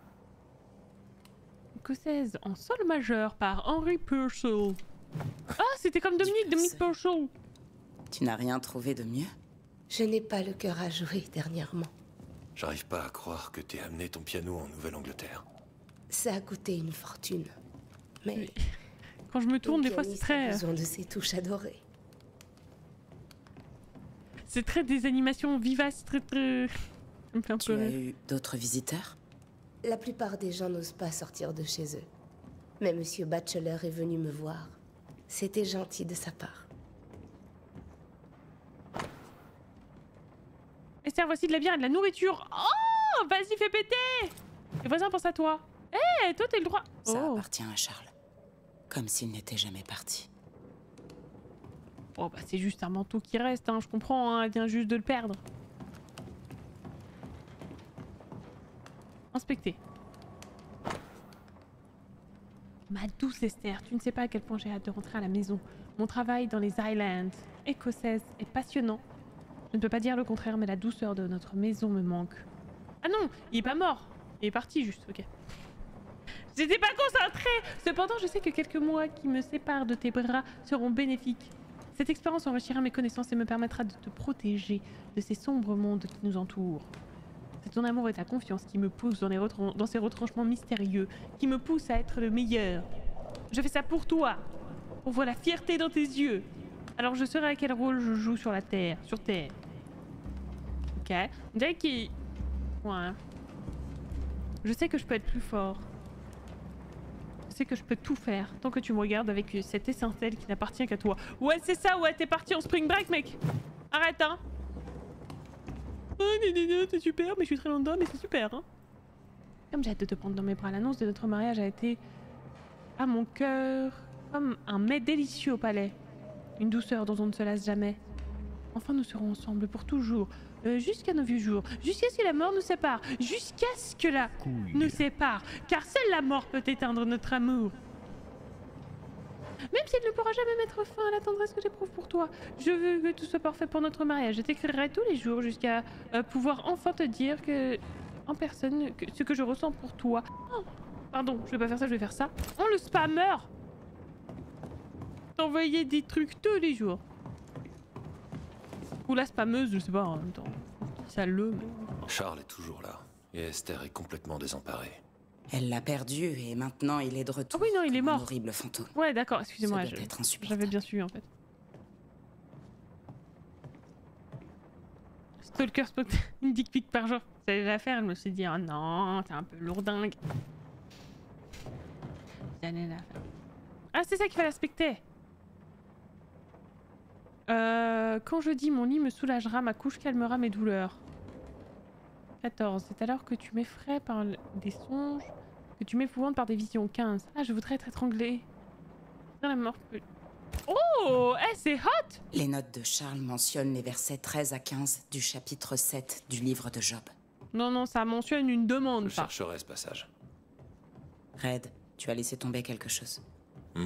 Écossaise en sol majeur par Henry Purcell. Ah, c'était comme Dominique, Dominique Purcell. Tu n'as rien trouvé de mieux? Je n'ai pas le cœur à jouer dernièrement. J'arrive pas à croire que t'aies amené ton piano en Nouvelle-Angleterre. Ça a coûté une fortune. Mais Oui. Quand je me tourne, une des fois, c'est pianiste a très... besoin de ses touches adorées. C'est très des animations vivaces, très très... Ça me fait un Tu peu as rire. eu d'autres visiteurs? La plupart des gens n'osent pas sortir de chez eux. Mais Monsieur Batchelor est venu me voir. C'était gentil de sa part. Esther, voici de la bière et de la nourriture. Oh, vas-y, fais péter. Les voisins pensent à toi. Eh, toi, t'as le droit. Ça Oh. appartient à Charles. Comme s'il n'était jamais parti. Oh, bah c'est juste un manteau qui reste, hein. Je comprends, hein. Elle vient juste de le perdre. Inspecter. Ma douce Esther, tu ne sais pas à quel point j'ai hâte de rentrer à la maison. Mon travail dans les Highlands écossaises est passionnant. Je ne peux pas dire le contraire, mais la douceur de notre maison me manque. Ah non, il est pas mort. Il est parti juste, ok. J'étais pas concentrée. Cependant, je sais que quelques mois qui me séparent de tes bras seront bénéfiques. Cette expérience enrichira mes connaissances et me permettra de te protéger de ces sombres mondes qui nous entourent. C'est ton amour et ta confiance qui me poussent dans, les retran- dans ces retranchements mystérieux, qui me poussent à être le meilleur. Je fais ça pour toi, pour voir la fierté dans tes yeux. Alors je saurai à quel rôle je joue sur la Terre, sur Terre. Ok, on dirait qu'il... Ouais. Je sais que je peux être plus fort. Je sais que je peux tout faire, tant que tu me regardes avec cette étincelle qui n'appartient qu'à toi. Ouais, c'est ça, ouais, t'es parti en spring break, mec. Arrête, hein. Oh, c'est super, mais je suis très lambda, mais c'est super, hein. Comme j'ai hâte de te prendre dans mes bras, l'annonce de notre mariage a été à mon cœur comme un mets délicieux au palais. Une douceur dont on ne se lasse jamais. Enfin, nous serons ensemble pour toujours, euh, jusqu'à nos vieux jours, jusqu'à ce que la mort nous sépare, jusqu'à ce que la Couille. nous sépare, car seule la mort peut éteindre notre amour. Même si elle ne pourra jamais mettre fin à la tendresse que j'éprouve pour toi, je veux que tout soit parfait pour notre mariage. Je t'écrirai tous les jours jusqu'à euh, pouvoir enfin te dire que, en personne, que, ce que je ressens pour toi. Oh, pardon, je vais pas faire ça, je vais faire ça. Oh, le spammer! T'envoyer des trucs tous les jours. Ou la spammeuse, je sais pas, en même temps. Ça le... Mais... Charles est toujours là, et Esther est complètement désemparée. Elle l'a perdu et maintenant il est de retour. Ah oui, non, il est mort. Un horrible fantôme. Ouais, d'accord, excusez-moi. Ça doit être insupportable. J'avais bien suivi en fait. Stalker spot une dick pic par jour. C'est l'affaire, elle me suis dit, oh non, c'est un peu lourdingue. J'allais la faire. Ah, c'est ça qu'il fallait respecter. Euh, quand je dis mon lit me soulagera, ma couche calmera mes douleurs. quatorze. C'est alors que tu m'effraies par des songes, que tu m'épouvantes par des visions. quinze. Ah, je voudrais être étranglée. Dans la mort. Oh, eh, c'est hot! Les notes de Charles mentionnent les versets treize à quinze du chapitre sept du livre de Job. Non, non, ça mentionne une demande. Je chercherai ce passage. Red, tu as laissé tomber quelque chose. Hmm.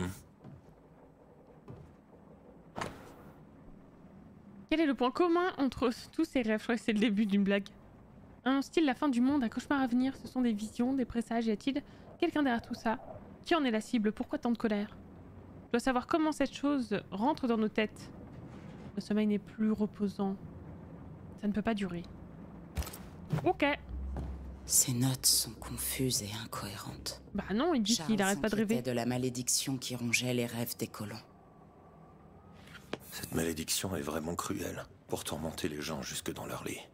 Quel est le point commun entre tous ces rêves? Je crois que c'est le début d'une blague. Un style la fin du monde, un cauchemar à venir, ce sont des visions, des présages. Y a-t-il quelqu'un derrière tout ça? Qui en est la cible? Pourquoi tant de colère? Je dois savoir comment cette chose rentre dans nos têtes. Le sommeil n'est plus reposant. Ça ne peut pas durer. Ok. Ces notes sont confuses et incohérentes. Bah non, il dit qu'il arrête pas de rêver. de la malédiction qui rongeait les rêves des colons. Cette malédiction est vraiment cruelle, pour tourmenter les gens jusque dans leur lit.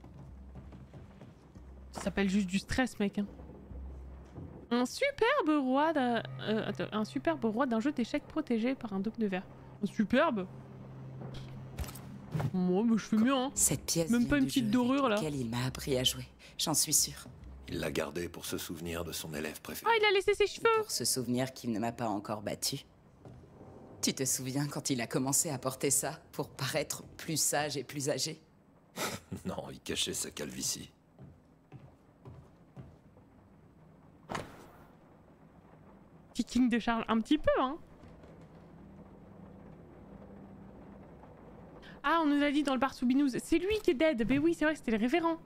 Ça s'appelle juste du stress, mec. Hein. Un superbe roi d'un euh, un superbe roi d'un jeu d'échecs protégé par un dôme de verre. Un superbe. Moi, bah, je fais mieux, hein. Cette pièce même pas une petite dorure là. Il m'a appris à jouer, j'en suis sûre. Il l'a gardée pour se souvenir de son élève préféré. Ah, il a laissé ses cheveux. Pour se souvenir qu'il ne m'a pas encore battu. Tu te souviens quand il a commencé à porter ça pour paraître plus sage et plus âgé? Non, il cachait sa calvitie. Kicking de Charles, un petit peu, hein. Ah, on nous a dit dans le bar Soubinouz, c'est lui qui est dead. Mais oui, c'est vrai, c'était le révérend.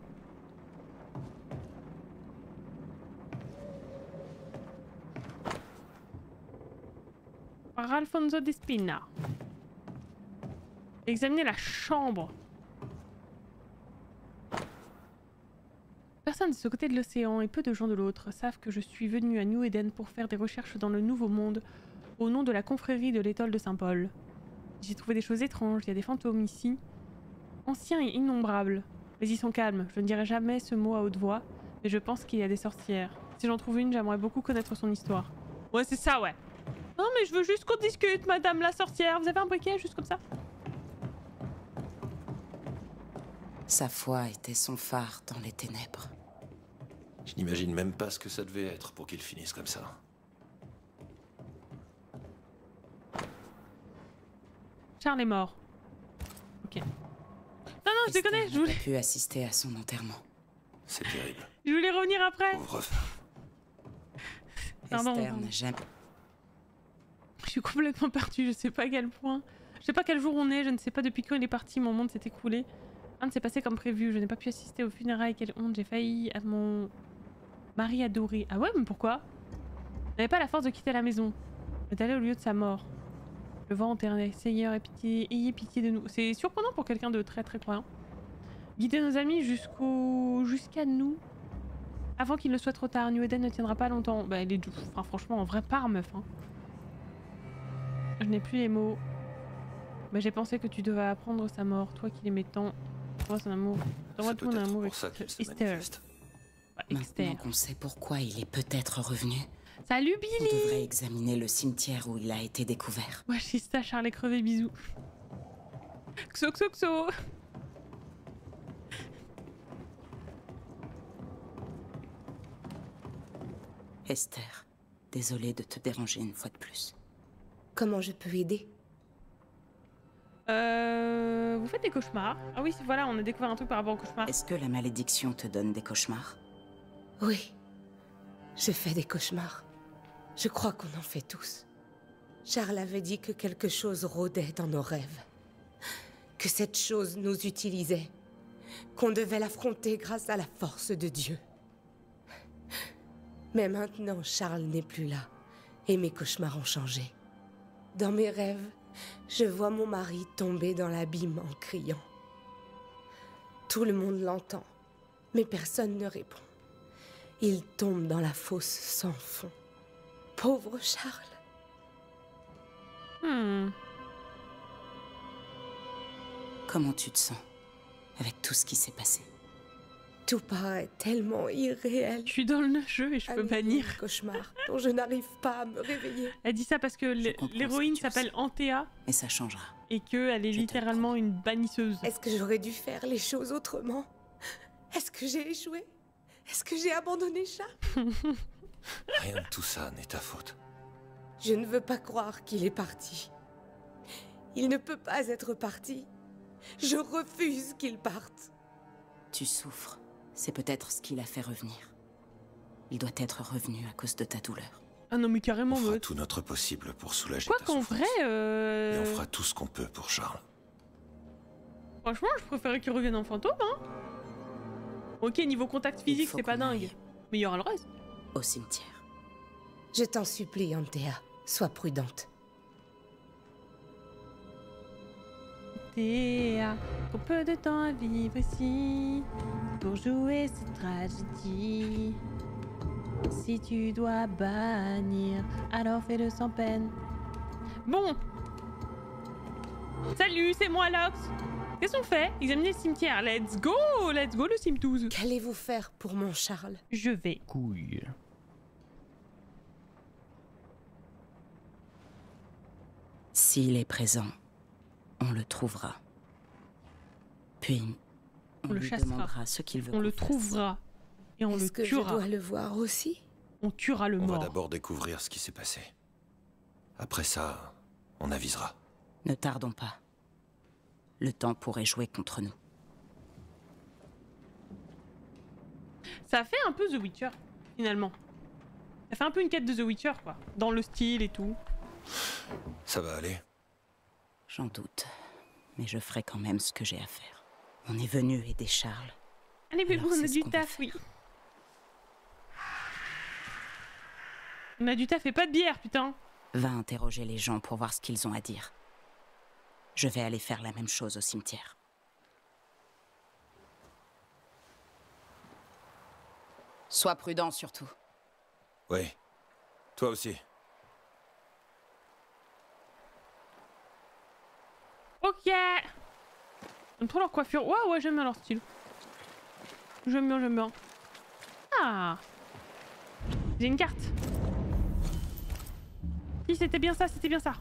Par Alfonso Despina. Examiner la chambre. Personne de ce côté de l'océan et peu de gens de l'autre savent que je suis venue à New Eden pour faire des recherches dans le Nouveau Monde au nom de la confrérie de l'étoile de Saint-Paul. J'ai trouvé des choses étranges, il y a des fantômes ici, anciens et innombrables. Mais ils sont calmes, je ne dirai jamais ce mot à haute voix, mais je pense qu'il y a des sorcières. Si j'en trouve une, j'aimerais beaucoup connaître son histoire. Ouais, c'est ça, ouais. Non, mais je veux juste qu'on discute, madame la sorcière. Vous avez un briquet, juste comme ça? Sa foi était son phare dans les ténèbres. Je n'imagine même pas ce que ça devait être pour qu'il finisse comme ça. Charles est mort. Ok. Non, non, je déconne, je voulais... pu assister à son enterrement. C'est terrible. Je voulais revenir après. Pauvre. Pardon. Esther n'a jamais... Je suis complètement perdue, je sais pas à quel point. Je sais pas quel jour on est, je ne sais pas depuis quand il est parti, mon monde s'est écroulé. Rien ne s'est passé comme prévu, je n'ai pas pu assister aux funérailles, quelle honte, j'ai failli à mon mari adoré. Ah ouais, mais pourquoi? Je n'avais pas la force de quitter la maison, mais d'aller au lieu de sa mort. Le vent enterré, Seigneur, ayez pitié, ayez pitié de nous. C'est surprenant pour quelqu'un de très très croyant. Guider nos amis jusqu'au jusqu'à nous, avant qu'il ne soit trop tard. New Eden ne tiendra pas longtemps. Bah, elle est douce. Enfin, franchement, en vrai, part meuf. Hein. Je n'ai plus les mots. Mais j'ai pensé que tu devais apprendre sa mort, toi qui l'aimais tant. Toi, son amour. Toi, tout mon amour. Pour ça qu'elle se Esther. manifeste. Bah, Maintenant qu'on sait pourquoi il est peut-être revenu, salut Billy! on devrait examiner le cimetière où il a été découvert. Ouais, Chista, Charles est crevé, bisous. Xo, xo, xo! Esther, désolée de te déranger une fois de plus. Comment je peux aider? Euh... Vous faites des cauchemars? Ah oui, voilà, on a découvert un truc par rapport aux cauchemars. Est-ce que la malédiction te donne des cauchemars? Oui. Je fais des cauchemars. Je crois qu'on en fait tous. Charles avait dit que quelque chose rôdait dans nos rêves. Que cette chose nous utilisait. Qu'on devait l'affronter grâce à la force de Dieu. Mais maintenant, Charles n'est plus là. Et mes cauchemars ont changé. Dans mes rêves, je vois mon mari tomber dans l'abîme en criant. Tout le monde l'entend, mais personne ne répond. Il tombe dans la fosse sans fond. Pauvre Charles. Hmm. Comment tu te sens avec tout ce qui s'est passé? Tout paraît tellement irréel. Je suis dans le jeu et je peux bannir. Un cauchemar dont je n'arrive pas à me réveiller. Elle dit ça parce que l'héroïne s'appelle Antea. Et ça changera. Et qu'elle est littéralement une bannisseuse. Est-ce que j'aurais dû faire les choses autrement? Est-ce que j'ai échoué? Est-ce que j'ai abandonné Charles? Rien de tout ça n'est ta faute. Je ne veux pas croire qu'il est parti. Il ne peut pas être parti. Je refuse qu'il parte. Tu souffres. C'est peut-être ce qui l'a fait revenir. Il doit être revenu à cause de ta douleur. Ah non mais carrément. On fera me... tout notre possible pour soulager Quoi ta qu'en souffrance. vrai... Euh... Et on fera tout ce qu'on peut pour Charles. Franchement, je préférais qu'il revienne en fantôme, hein. Ok, niveau contact physique, c'est pas dingue. Mais il y aura le reste. Au cimetière. Je t'en supplie, Antea. Sois prudente. Théa, trop peu de temps à vivre ici pour jouer cette tragédie. Si tu dois bannir, alors fais-le sans peine. Bon. Salut, c'est moi, Lox. Qu'est-ce qu'on fait? Examiner le cimetière. Let's go! Let's go, le Sim-douze. Qu'allez-vous faire pour mon Charles? Je vais. Couille. S'il est présent, on le trouvera. Puis, on, on le lui chassera. demandera ce qu'il veut. On le trouvera. Et on le Est-ce que tuera. je dois le voir aussi? On tuera le On mort. va d'abord découvrir ce qui s'est passé. Après ça, on avisera. Ne tardons pas. Le temps pourrait jouer contre nous. Ça fait un peu The Witcher, finalement. Ça fait un peu une quête de The Witcher, quoi. Dans le style et tout. Ça va aller. J'en doute. Mais je ferai quand même ce que j'ai à faire. On est venu aider Charles. Allez, mais Alors bon, on a c'est ce du qu'on va taf, oui. On a du taf et pas de bière, putain. Va interroger les gens pour voir ce qu'ils ont à dire. Je vais aller faire la même chose au cimetière. Sois prudent surtout. Oui. Toi aussi. Ok. J'aime trop leur coiffure. Ouais, ouais, j'aime bien leur style. J'aime bien, j'aime bien. Ah. J'ai une carte. Si, c'était bien ça, c'était bien ça.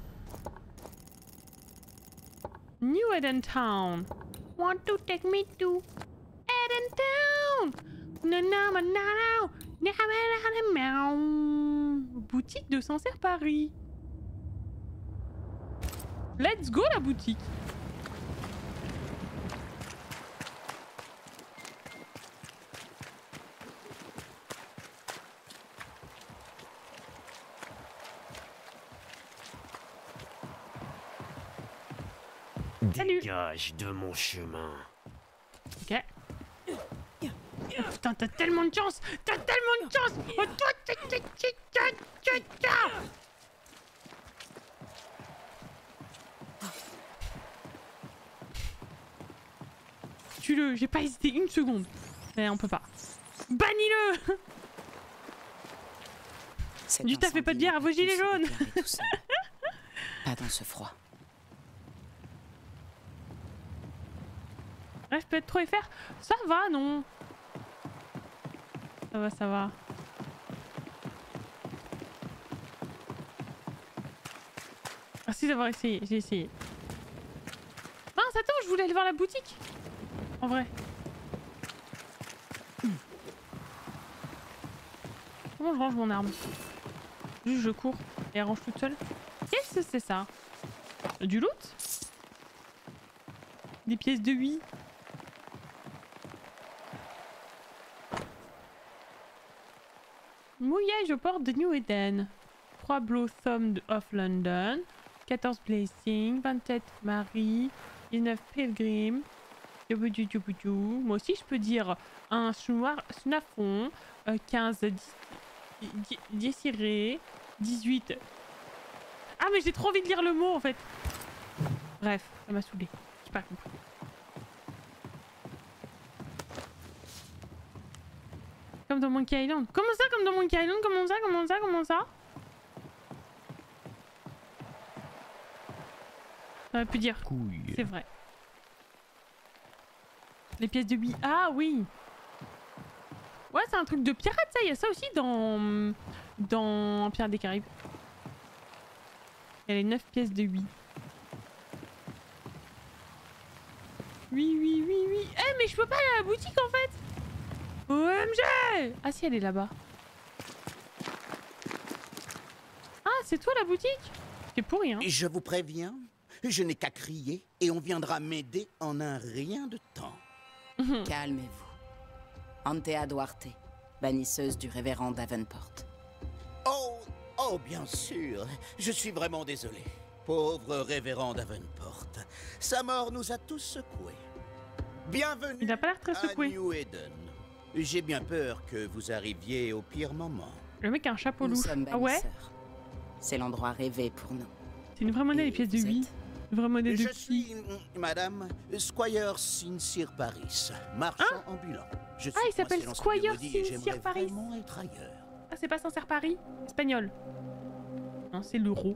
New Eden Town. Want to take me to Eden Town? No, no, no, no, no. Boutique de Sancerre Paris. Let's go la boutique. Salut. Dégage de mon chemin. Ok. Putain, t'as tellement de chance. T'as tellement de chance. Oh, toi, t'as- t'as- t'as- t'as- t'as- t'as. Tue-le, j'ai pas hésité une seconde. Mais on peut pas. Bannis-le. Du taf et pas de bière à vos gilets jaunes. Pas dans ce froid. F P trois F R, ça va, non? Ça va, ça va. Merci d'avoir essayé, j'ai essayé. Mince, attends, je voulais aller voir la boutique. En vrai. Comment je range mon arme? Juste je cours et elle range toute seule. Qu'est-ce que c'est ça? Du loot? Des pièces de huit. Mouillage au port de New Eden. trois Blossoms of London. quatorze Blessing. vingt-sept Marie. dix-neuf Pilgrim. Moi aussi je peux dire un Snafon. Euh, quinze Désiré. dix-huit. Ah mais j'ai trop envie de lire le mot en fait. Bref, ça m'a saoulé. J'ai pas compris. Comme dans Monkey Island. Comment ça, comme dans Monkey Island? Comment ça, comment ça, comment ça? J'aurais pu dire. C'est vrai. Les pièces de billes. Ah oui. Ouais, c'est un truc de pirate ça. Il y a ça aussi dans dans Pirates des Caraïbes. Il y a les neuf pièces de huit. Oui, oui, oui, oui. Eh, mais je peux pas aller à la boutique en fait. O M G! Ah si, elle est là-bas. Ah, c'est toi la boutique? C'est pourri, hein? Je vous préviens, je n'ai qu'à crier et on viendra m'aider en un rien de temps. Calmez-vous. Antea Duarte, bannisseuse du révérend Davenport. Oh, oh, bien sûr. Je suis vraiment désolé. Pauvre révérend Davenport. Sa mort nous a tous secoués. Bienvenue Il a pas l'air très secoué. à New Eden. J'ai bien peur que vous arriviez au pire moment. Le mec a un chapeau Nous louche. sommes Ah ouais? bannisseurs. C'est l'endroit rêvé pour nous. C'est une vraie monnaie, les pièces de huit. Une vraie monnaie de Je qui? suis, madame, Squire Sincere Paris, marchand Hein? ambulant. Je Ah, il s'appelle Squire Sincere Paris. Vraiment être ailleurs. Ah, c'est pas Sincere Paris? Espagnol. Non, c'est l'euro.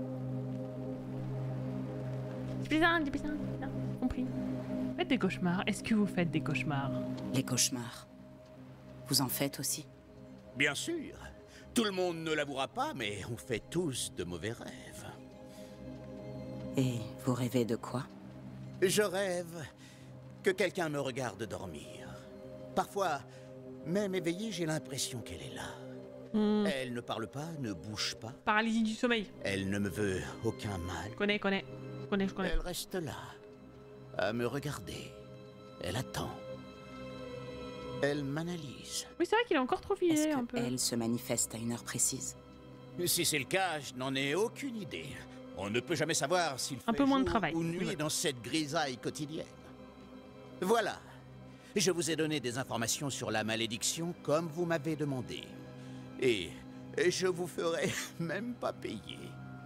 C'est bizarre, c'est bizarre, c'est bizarre. Compris. Faites des cauchemars. Est-ce que vous faites des cauchemars? Les cauchemars. Vous en faites aussi? Bien sûr. Tout le monde ne l'avouera pas, mais on fait tous de mauvais rêves. Et vous rêvez de quoi? Je rêve que quelqu'un me regarde dormir. Parfois, même éveillée, j'ai l'impression qu'elle est là. Hmm. Elle ne parle pas, ne bouge pas. Paralysie du sommeil. Elle ne me veut aucun mal. Je connais, connais. Je connais, je connais. Elle reste là, à me regarder. Elle attend. Elle m'analyse. Oui, c'est vrai qu'il est encore trop filé Est-ce un peu. qu'elle se manifeste à une heure précise? Si c'est le cas, je n'en ai aucune idée. On ne peut jamais savoir s'il fait Un peu moins de jour travail. ou nuit Oui. dans cette grisaille quotidienne. Voilà. Je vous ai donné des informations sur la malédiction comme vous m'avez demandé. Et et je vous ferai même pas payer.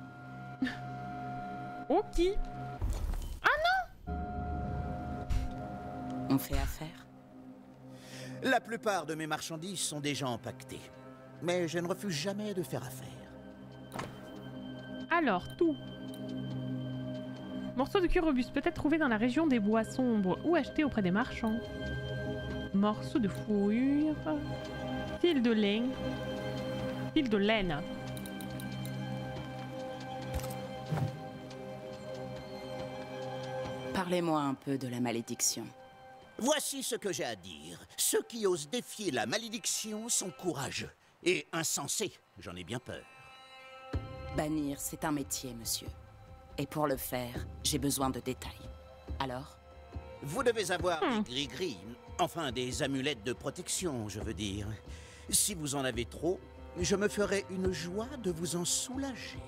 Ok. On fait affaire? La plupart de mes marchandises sont déjà empaquetées. Mais je ne refuse jamais de faire affaire. Alors, tout. Morceau de cuir robuste, peut-être trouvé dans la région des bois sombres ou acheté auprès des marchands. Morceau de fourrure. Fil de laine. Fil de laine. Parlez-moi un peu de la malédiction. Voici ce que j'ai à dire. Ceux qui osent défier la malédiction sont courageux. Et insensés, j'en ai bien peur. Bannir, c'est un métier, monsieur. Et pour le faire, j'ai besoin de détails. Alors? Vous devez avoir Hmm. des gris-gris, enfin des amulettes de protection, je veux dire. Si vous en avez trop, je me ferai une joie de vous en soulager.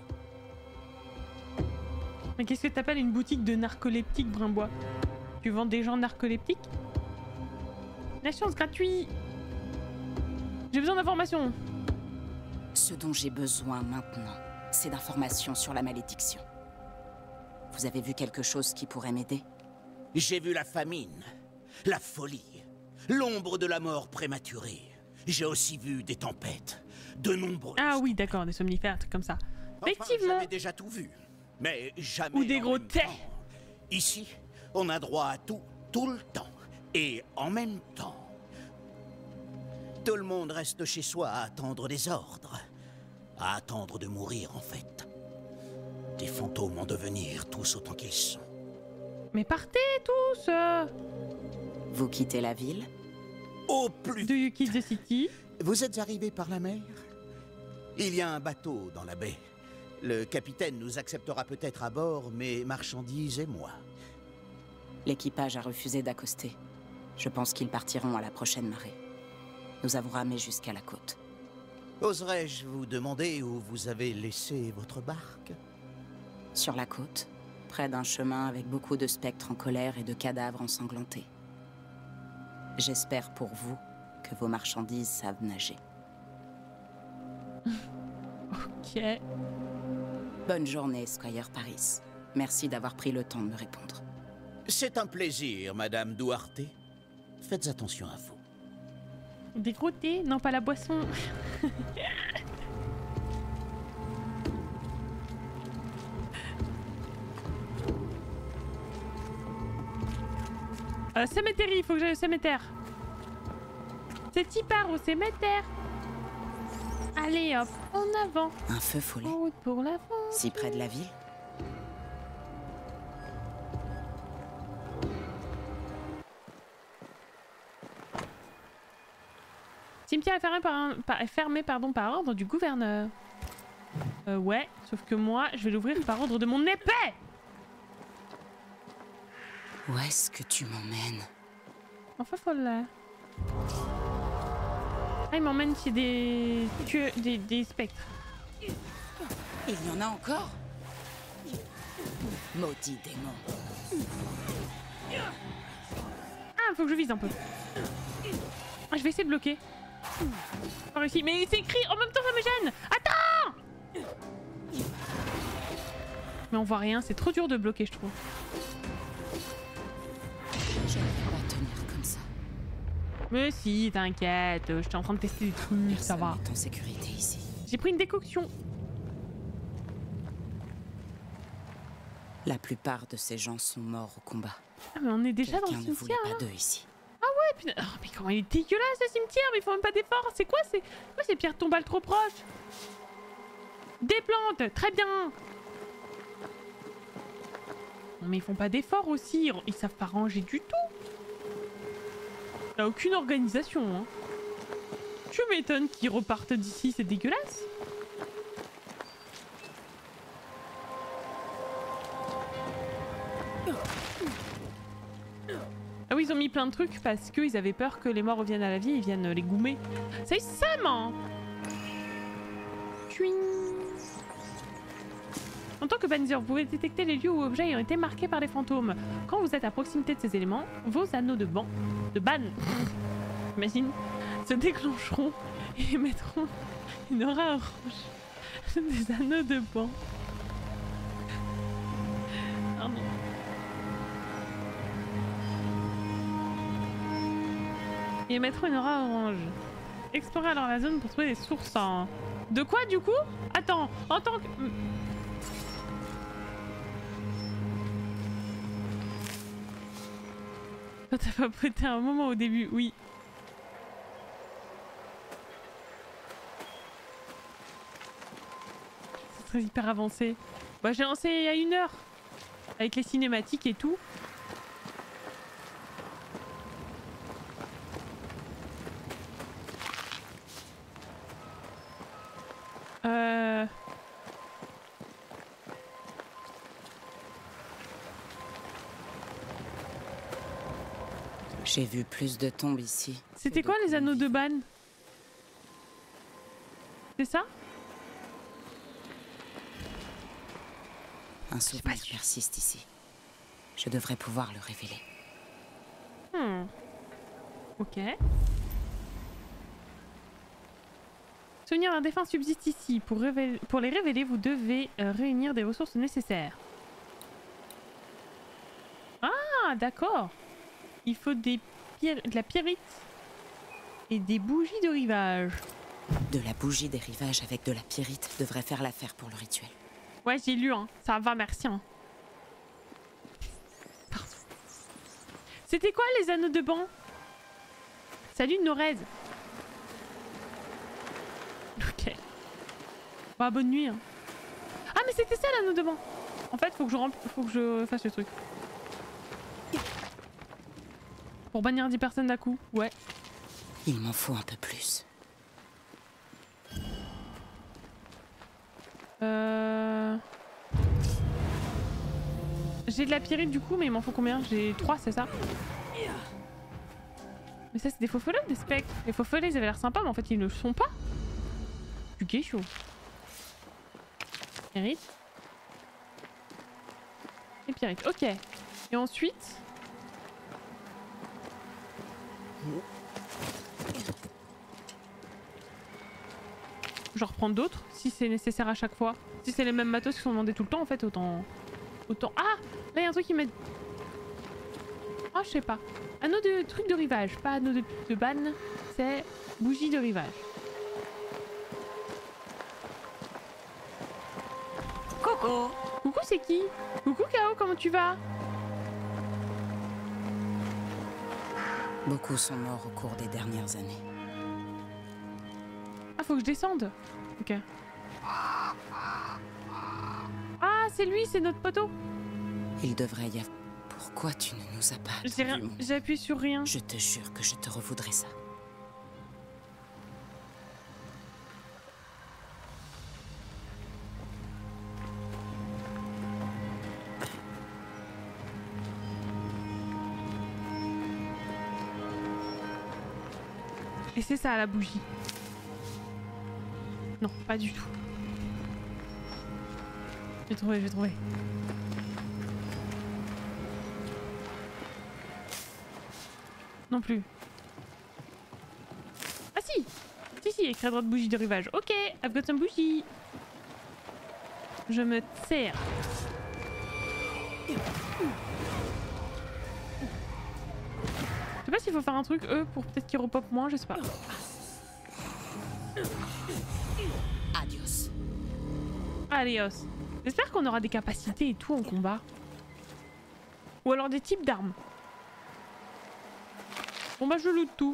Mais qu'est-ce que t'appelles une boutique de narcoleptiques, Brimbois? Tu vends des gens narcoleptiques? La chance gratuite. J'ai besoin d'informations. Ce dont j'ai besoin maintenant, c'est d'informations sur la malédiction. Vous avez vu quelque chose qui pourrait m'aider? J'ai vu la famine, la folie, l'ombre de la mort prématurée. J'ai aussi vu des tempêtes, de nombreuses. Ah oui, d'accord, des somnifères, trucs comme ça. Enfin, Effectivement. j'avais déjà tout vu, mais jamais Ou des en gros même tais. temps. Ici, on a droit à tout, tout le temps, et en même temps. Tout le monde reste chez soi à attendre des ordres, à attendre de mourir en fait. Des fantômes en devenir, tous autant qu'ils sont. Mais partez tous. euh. Vous quittez la ville? Au plus Do you kill the city? Vous êtes arrivé par la mer? Il y a un bateau dans la baie. Le capitaine nous acceptera peut-être à bord, mais marchandises et moi. L'équipage a refusé d'accoster. Je pense qu'ils partiront à la prochaine marée. Nous avons ramé jusqu'à la côte. Oserais-je vous demander où vous avez laissé votre barque? Sur la côte, près d'un chemin avec beaucoup de spectres en colère et de cadavres ensanglantés. J'espère pour vous que vos marchandises savent nager. Ok. Bonne journée, Squire Paris. Merci d'avoir pris le temps de me répondre. C'est un plaisir, Madame Duarte. Faites attention à vous. Des gros thés? Non, pas la boisson. euh, Cémétérie, il faut que j'aille au cimetière. C'est y part au cimetière. Allez hop, en avant. Un feu follet. En route pour l'avant. Si près de la ville? Cimetière est fermé par, un, par, est fermé, pardon, par ordre du gouverneur. Euh, ouais, sauf que moi, je vais l'ouvrir par ordre de mon épée. Où est-ce que tu m'emmènes? Enfin, folle. Ah, il m'emmène chez des... tueux, des... des spectres. Il y en a encore? Maudit démon. Ah, faut que je vise un peu. Ah, je vais essayer de bloquer. Pas réussi, mais c'est écrit en même temps, ça me gêne. Attends! Mais on voit rien, c'est trop dur de bloquer, je trouve. Je ne peux pas tenir comme ça. Mais si, t'inquiète, j'étais en train de tester des trucs, Personne ça va. n'est en sécurité ici. J'ai pris une décoction. La plupart de ces gens sont morts au combat. Ah, mais on est déjà dans le Quelqu'un ne voulait cimetière, pas là. d'eux ici. Ah ouais, putain. Oh, mais comment il est dégueulasse, ce cimetière, mais ils font même pas d'efforts. C'est quoi, c'est quoi ces pierres tombales trop proches? Des plantes, très bien. Mais ils font pas d'efforts aussi, ils savent pas ranger du tout. Y'a aucune organisation, hein. Tu m'étonnes qu'ils repartent d'ici, c'est dégueulasse. Ah oui, ils ont mis plein de trucs parce qu'ils avaient peur que les morts reviennent à la vie et viennent les goumer. Ça y est, ça, man. Chouing. En tant que bannisseur, vous pouvez détecter les lieux où objets ayant été marqués par des fantômes. Quand vous êtes à proximité de ces éléments, vos anneaux de ban, de ban, imagine, se déclencheront et émettront une aura orange. Des anneaux de ban. Pardon. Et émettront une aura orange. Explorez alors la zone pour trouver des sources en... De quoi du coup? Attends, en tant que... T'as pas prêté un moment au début, oui. C'est très hyper avancé. Bah j'ai lancé il y a une heure. Avec les cinématiques et tout. Euh... J'ai vu plus de tombes ici. C'était quoi les anneaux de ban? C'est ça? Un souvenir persiste ici. Je devrais pouvoir le révéler. Hmm. Ok. Souvenir d'un défunt subsiste ici. Pour, révéler, pour les révéler, vous devez euh, réunir des ressources nécessaires. Ah, d'accord. Il faut des pierres, de la pierrite et des bougies de rivage. De la bougie des rivages avec de la pierrite devrait faire l'affaire pour le rituel. Ouais, j'ai lu, hein. Ça va, merci. Hein. C'était quoi les anneaux de ban? Salut Norez. Ok. Bah, bonne nuit. Hein. Ah, mais c'était ça l'anneau de ban. En fait, faut que je rempl... faut que je fasse le truc. Pour bannir dix personnes d'un coup, ouais. Il m'en faut un peu plus. Euh... J'ai de la pyrite du coup, mais il m'en faut combien? J'ai trois, c'est ça? Mais ça, c'est des faux follets, des spectres. Les faux follets, ils avaient l'air sympas, mais en fait, ils ne le sont pas. Du gay chaud. Pyrite. Et pyrite, ok. Et ensuite... Je reprends d'autres, si c'est nécessaire à chaque fois. Si c'est les mêmes matos qui sont demandés tout le temps, en fait, autant... autant... Ah! Là, il y a un truc qui m'a... Ah, je sais pas. Anneau de truc de rivage, pas anneau de, de ban, c'est bougie de rivage. Coucou. Coucou, c'est qui? Coucou, Kao, comment tu vas? Beaucoup sont morts au cours des dernières années. Ah, faut que je descende. Ok. Ah, c'est lui, c'est notre poteau. Il devrait y avoir... Pourquoi tu ne nous as pas... J'ai rien... J'ai appuyé sur rien. Je te jure que je te revoudrais ça. Et c'est ça la bougie. Non, pas du tout. J'ai trouvé, j'ai trouvé. Non plus. Ah si! Si si, écrit à droite bougie de rivage. Ok, I've got some bougie. Je me sers. Je sais pas s'il faut faire un truc, eux, pour peut-être qu'ils repopent moins, je sais pas. Adios. Adios. J'espère qu'on aura des capacités et tout en combat. Ou alors des types d'armes. Bon bah je loot tout.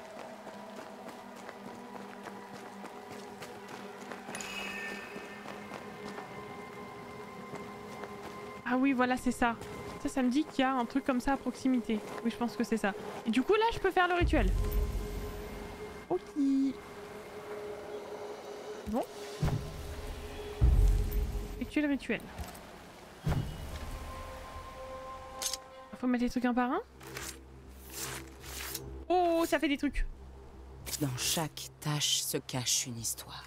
Ah oui voilà c'est ça. Ça ça me dit qu'il y a un truc comme ça à proximité. Oui je pense que c'est ça. Et du coup là je peux faire le rituel. Ok. Bon. Effectuer le rituel. Faut mettre les trucs un par un. Oh, ça fait des trucs. Dans chaque tâche se cache une histoire.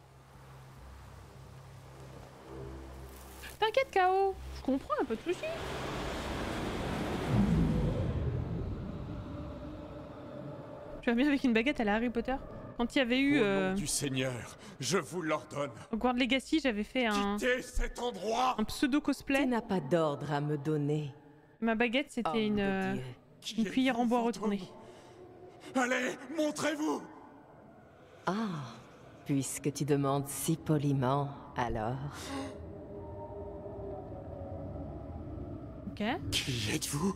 T'inquiète, K O. Je comprends, un peu de soucis. Tu vas bien avec une baguette à la Harry Potter? Quand il y avait eu... Au Euh... nom du Seigneur, je vous l'ordonne. Hogwarts Legacy, j'avais fait un... Quittez cet endroit. Un pseudo cosplay. Tu n'as pas d'ordre à me donner. Ma baguette, c'était Homme une... de Euh... Dieu. Une cuillère en bois retournée. Allez, montrez-vous. Ah, puisque tu demandes si poliment, alors... Ok. Qui êtes-vous?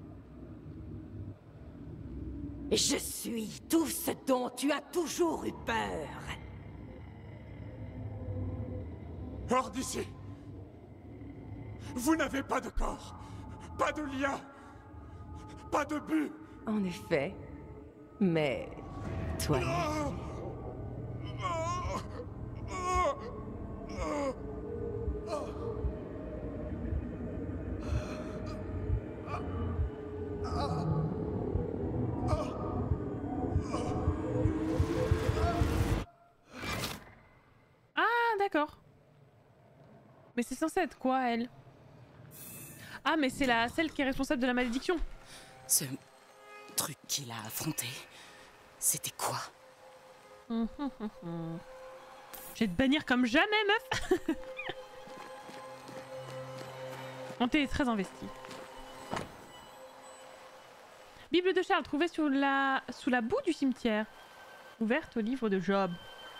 Je suis tout ce dont tu as toujours eu peur. Hors d'ici. Vous n'avez pas de corps, pas de lien, pas de but. En effet. Mais... toi... Ah, d'accord. Mais c'est censé être quoi, elle? Ah, mais c'est la celle qui est responsable de la malédiction. Ce truc qu'il a affronté, c'était quoi? Je vais te bannir comme jamais, meuf. On t'est très investi. Bible de Charles, trouvée sous la... sous la boue du cimetière. Ouverte au livre de Job.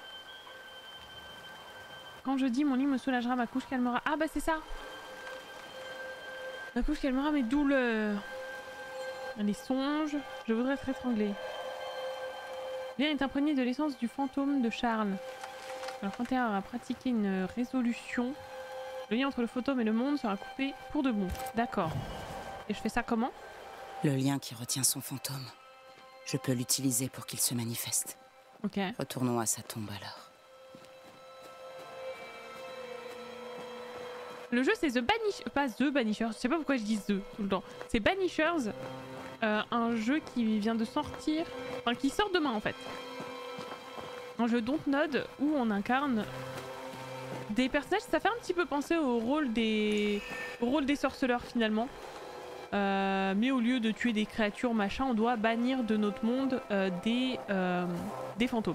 Quand je dis mon lit me soulagera, ma couche calmera... Ah bah c'est ça. Ma couche calmera mes douleurs. Les songes, je voudrais être étranglée. Bien est imprégné de l'essence du fantôme de Charles. Alors quand Terra aura pratiqué une résolution, le lien entre le fantôme et le monde sera coupé pour de bon. D'accord. Et je fais ça comment? Le lien qui retient son fantôme. Je peux l'utiliser pour qu'il se manifeste. Ok. Retournons à sa tombe alors. Le jeu c'est The Banish... Pas The Banishers, je sais pas pourquoi je dis The tout le temps. C'est Banishers, euh, un jeu qui vient de sortir... Enfin qui sort demain en fait. Un jeu Dontnod où on incarne des personnages, ça fait un petit peu penser au rôle des, au rôle des sorceleurs finalement. Euh, mais au lieu de tuer des créatures machin, on doit bannir de notre monde euh, des, euh, des fantômes.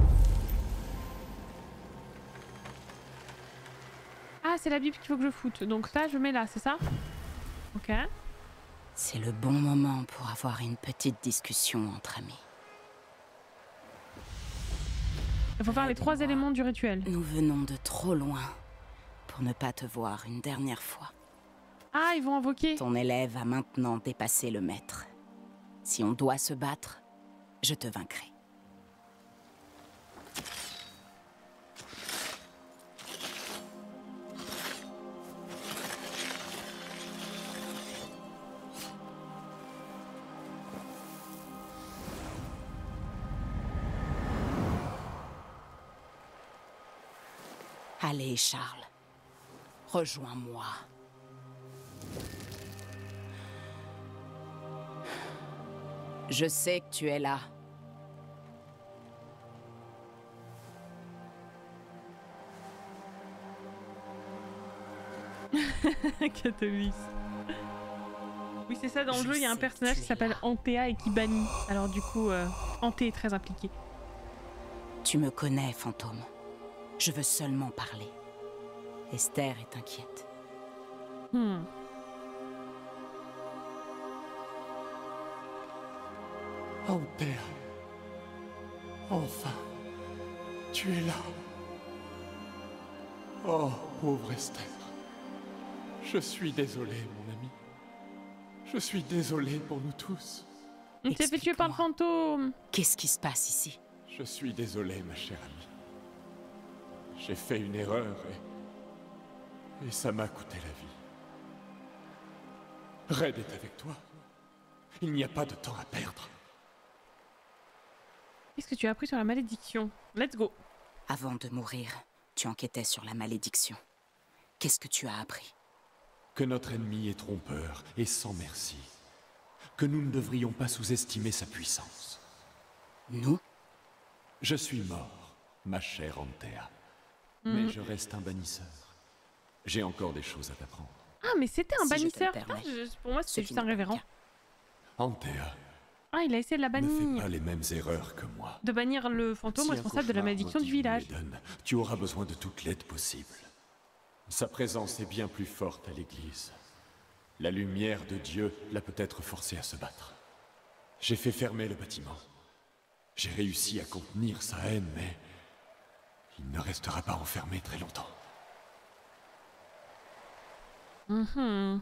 Ah, c'est la Bible qu'il faut que je foute. Donc ça, je mets là, c'est ça? Ok. C'est le bon moment pour avoir une petite discussion entre amis. Il faut faire les trois éléments du rituel. Nous venons de trop loin pour ne pas te voir une dernière fois. Ah, ils vont invoquer. Ton élève a maintenant dépassé le maître. Si on doit se battre, je te vaincrai. Allez, Charles. Rejoins-moi. Je sais que tu es là. Catolis. Oui, c'est ça, dans le jeu, il y a un personnage qui s'appelle Antea et qui bannit. Alors du coup, euh, Anté est très impliqué. Tu me connais, fantôme. Je veux seulement parler. Esther est inquiète. Hmm. Antea. Enfin, tu es là. Oh, pauvre Esther. Je suis désolé, mon ami. Je suis désolé pour nous tous. On s'est fait tuer par le fantôme. Qu'est-ce qui se passe ici? Je suis désolé, ma chère amie. J'ai fait une erreur et... et ça m'a coûté la vie. Red est avec toi. Il n'y a pas de temps à perdre. Qu'est-ce que tu as appris sur la malédiction? Let's go. Avant de mourir, tu enquêtais sur la malédiction. Qu'est-ce que tu as appris? Que notre ennemi est trompeur et sans merci. Que nous ne devrions pas sous-estimer sa puissance. Nous? Je suis mort, ma chère Antea. Mm. Mais je reste un bannisseur. J'ai encore des choses à t'apprendre. Ah, mais c'était un Si bannisseur. je te le permets. Ah, je- pour moi, c'était Ce juste qui un n'est pas le révérend. cas. Antea, Ah, il a essayé de la ne fais bannir. pas les mêmes erreurs que moi. De bannir le fantôme Si un responsable de la cauchemar malédiction du motive village. Eden, tu auras besoin de toute l'aide possible. Sa présence est bien plus forte à l'église. La lumière de Dieu l'a peut-être forcé à se battre. J'ai fait fermer le bâtiment. J'ai réussi à contenir sa haine, mais il ne restera pas enfermé très longtemps. Mhm.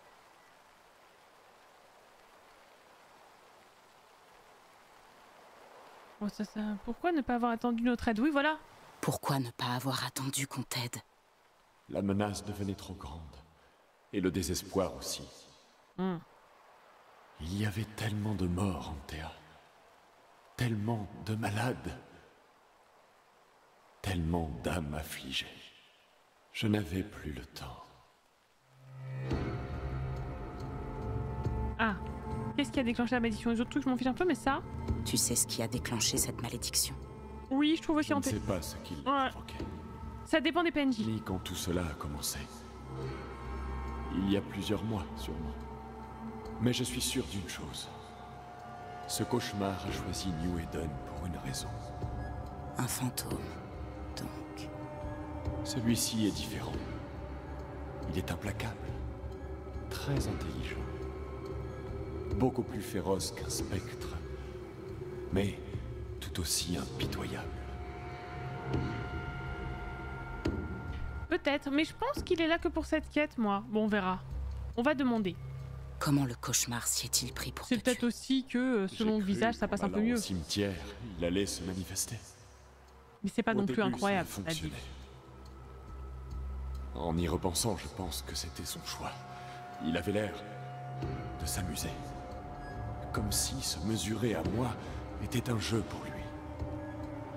Bon, ça, ça... Pourquoi ne pas avoir attendu notre aide? Oui, voilà. Pourquoi ne pas avoir attendu qu'on t'aide? La menace devenait trop grande. Et le désespoir aussi. Hmm. Il y avait tellement de morts, Antea. Tellement de malades. Tellement d'âmes affligées. Je n'avais plus le temps. Ah. Qu'est-ce qui a déclenché la malédiction? Les autres trucs, je m'en fiche un peu, mais ça... Tu sais ce qui a déclenché cette malédiction? Oui, je trouve aussi Je en ne sais pas ce qu'il Ouais. provoquait. Ça dépend des P N J. Ni quand tout cela a commencé. Il y a plusieurs mois, sûrement. Mais je suis sûr d'une chose. Ce cauchemar a choisi New Eden pour une raison. Un fantôme, donc. Celui-ci est différent. Il est implacable. Très intelligent. Beaucoup plus féroce qu'un spectre. Mais tout aussi impitoyable. Peut-être, mais je pense qu'il est là que pour cette quête, moi. Bon, on verra. On va demander. Comment le cauchemar s'y est-il pris pour te C'est peut-être tuer? aussi que, euh, selon J'ai le cru visage, ça passe qu'en un peu allant mieux. Au cimetière, il allait se manifester. Mais c'est pas Au non plus début, incroyable. ça a cela dit. fonctionné. En y repensant, je pense que c'était son choix. Il avait l'air de s'amuser. Comme si se mesurer à moi était un jeu pour lui.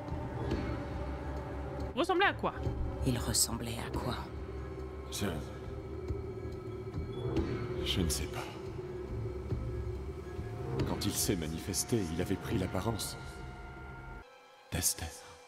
Ressemblait à quoi? Il ressemblait à quoi? Je... Je ne sais pas. Quand il s'est manifesté, il avait pris l'apparence d'Esther.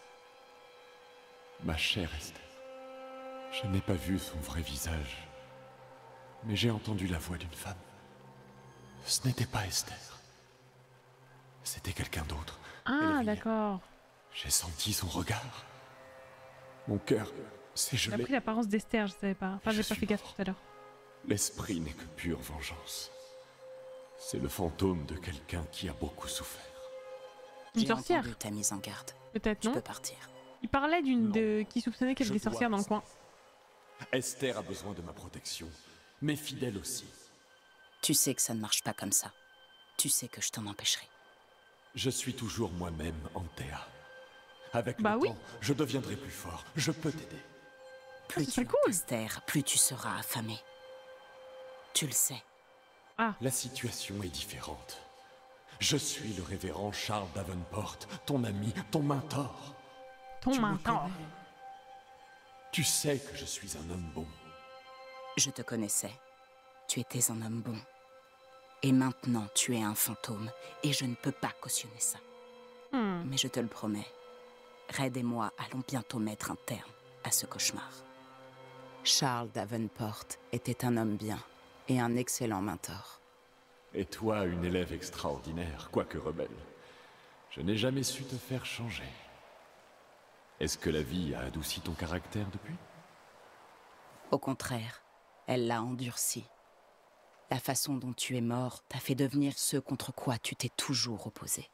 Ma chère Esther. Je n'ai pas vu son vrai visage, mais j'ai entendu la voix d'une femme. Ce n'était pas Esther. C'était quelqu'un d'autre. Ah, d'accord. J'ai senti son regard. Mon cœur s'est J'ai gelé. pris l'apparence d'Esther, je savais pas. Enfin, j'ai pas fait gaffe tout à l'heure. L'esprit n'est que pure vengeance. C'est le fantôme de quelqu'un qui a beaucoup souffert. Une J'ai sorcière entendu ta mise en garde. Peut-être, Tu non peux partir. Il parlait d'une de... qui soupçonnait qu'il y avait Je des sorcières dois dans le coin. Esther a besoin de ma protection, mais fidèle aussi. Tu sais que ça ne marche pas comme ça. Tu sais que je t'en empêcherai. Je suis toujours moi-même, Antea. Avec Bah le oui. temps, je deviendrai plus fort. Je peux t'aider. Plus tu cool. Esther, plus tu seras affamé. Tu le sais. Ah. La situation est différente. Je suis le révérend Charles Davenport, ton ami, ton mentor. Ton Tu me mentor. connais. Tu sais que je suis un homme bon. Je te connaissais. Tu étais un homme bon. Et maintenant, tu es un fantôme. Et je ne peux pas cautionner ça. Hmm. Mais je te le promets. Red et moi allons bientôt mettre un terme à ce cauchemar. Charles Davenport était un homme bien et un excellent mentor. Et toi, une élève extraordinaire, quoique rebelle. Je n'ai jamais su te faire changer. Est-ce que la vie a adouci ton caractère depuis? Au contraire, elle l'a endurci. La façon dont tu es mort t'a fait devenir ce contre quoi tu t'es toujours opposé.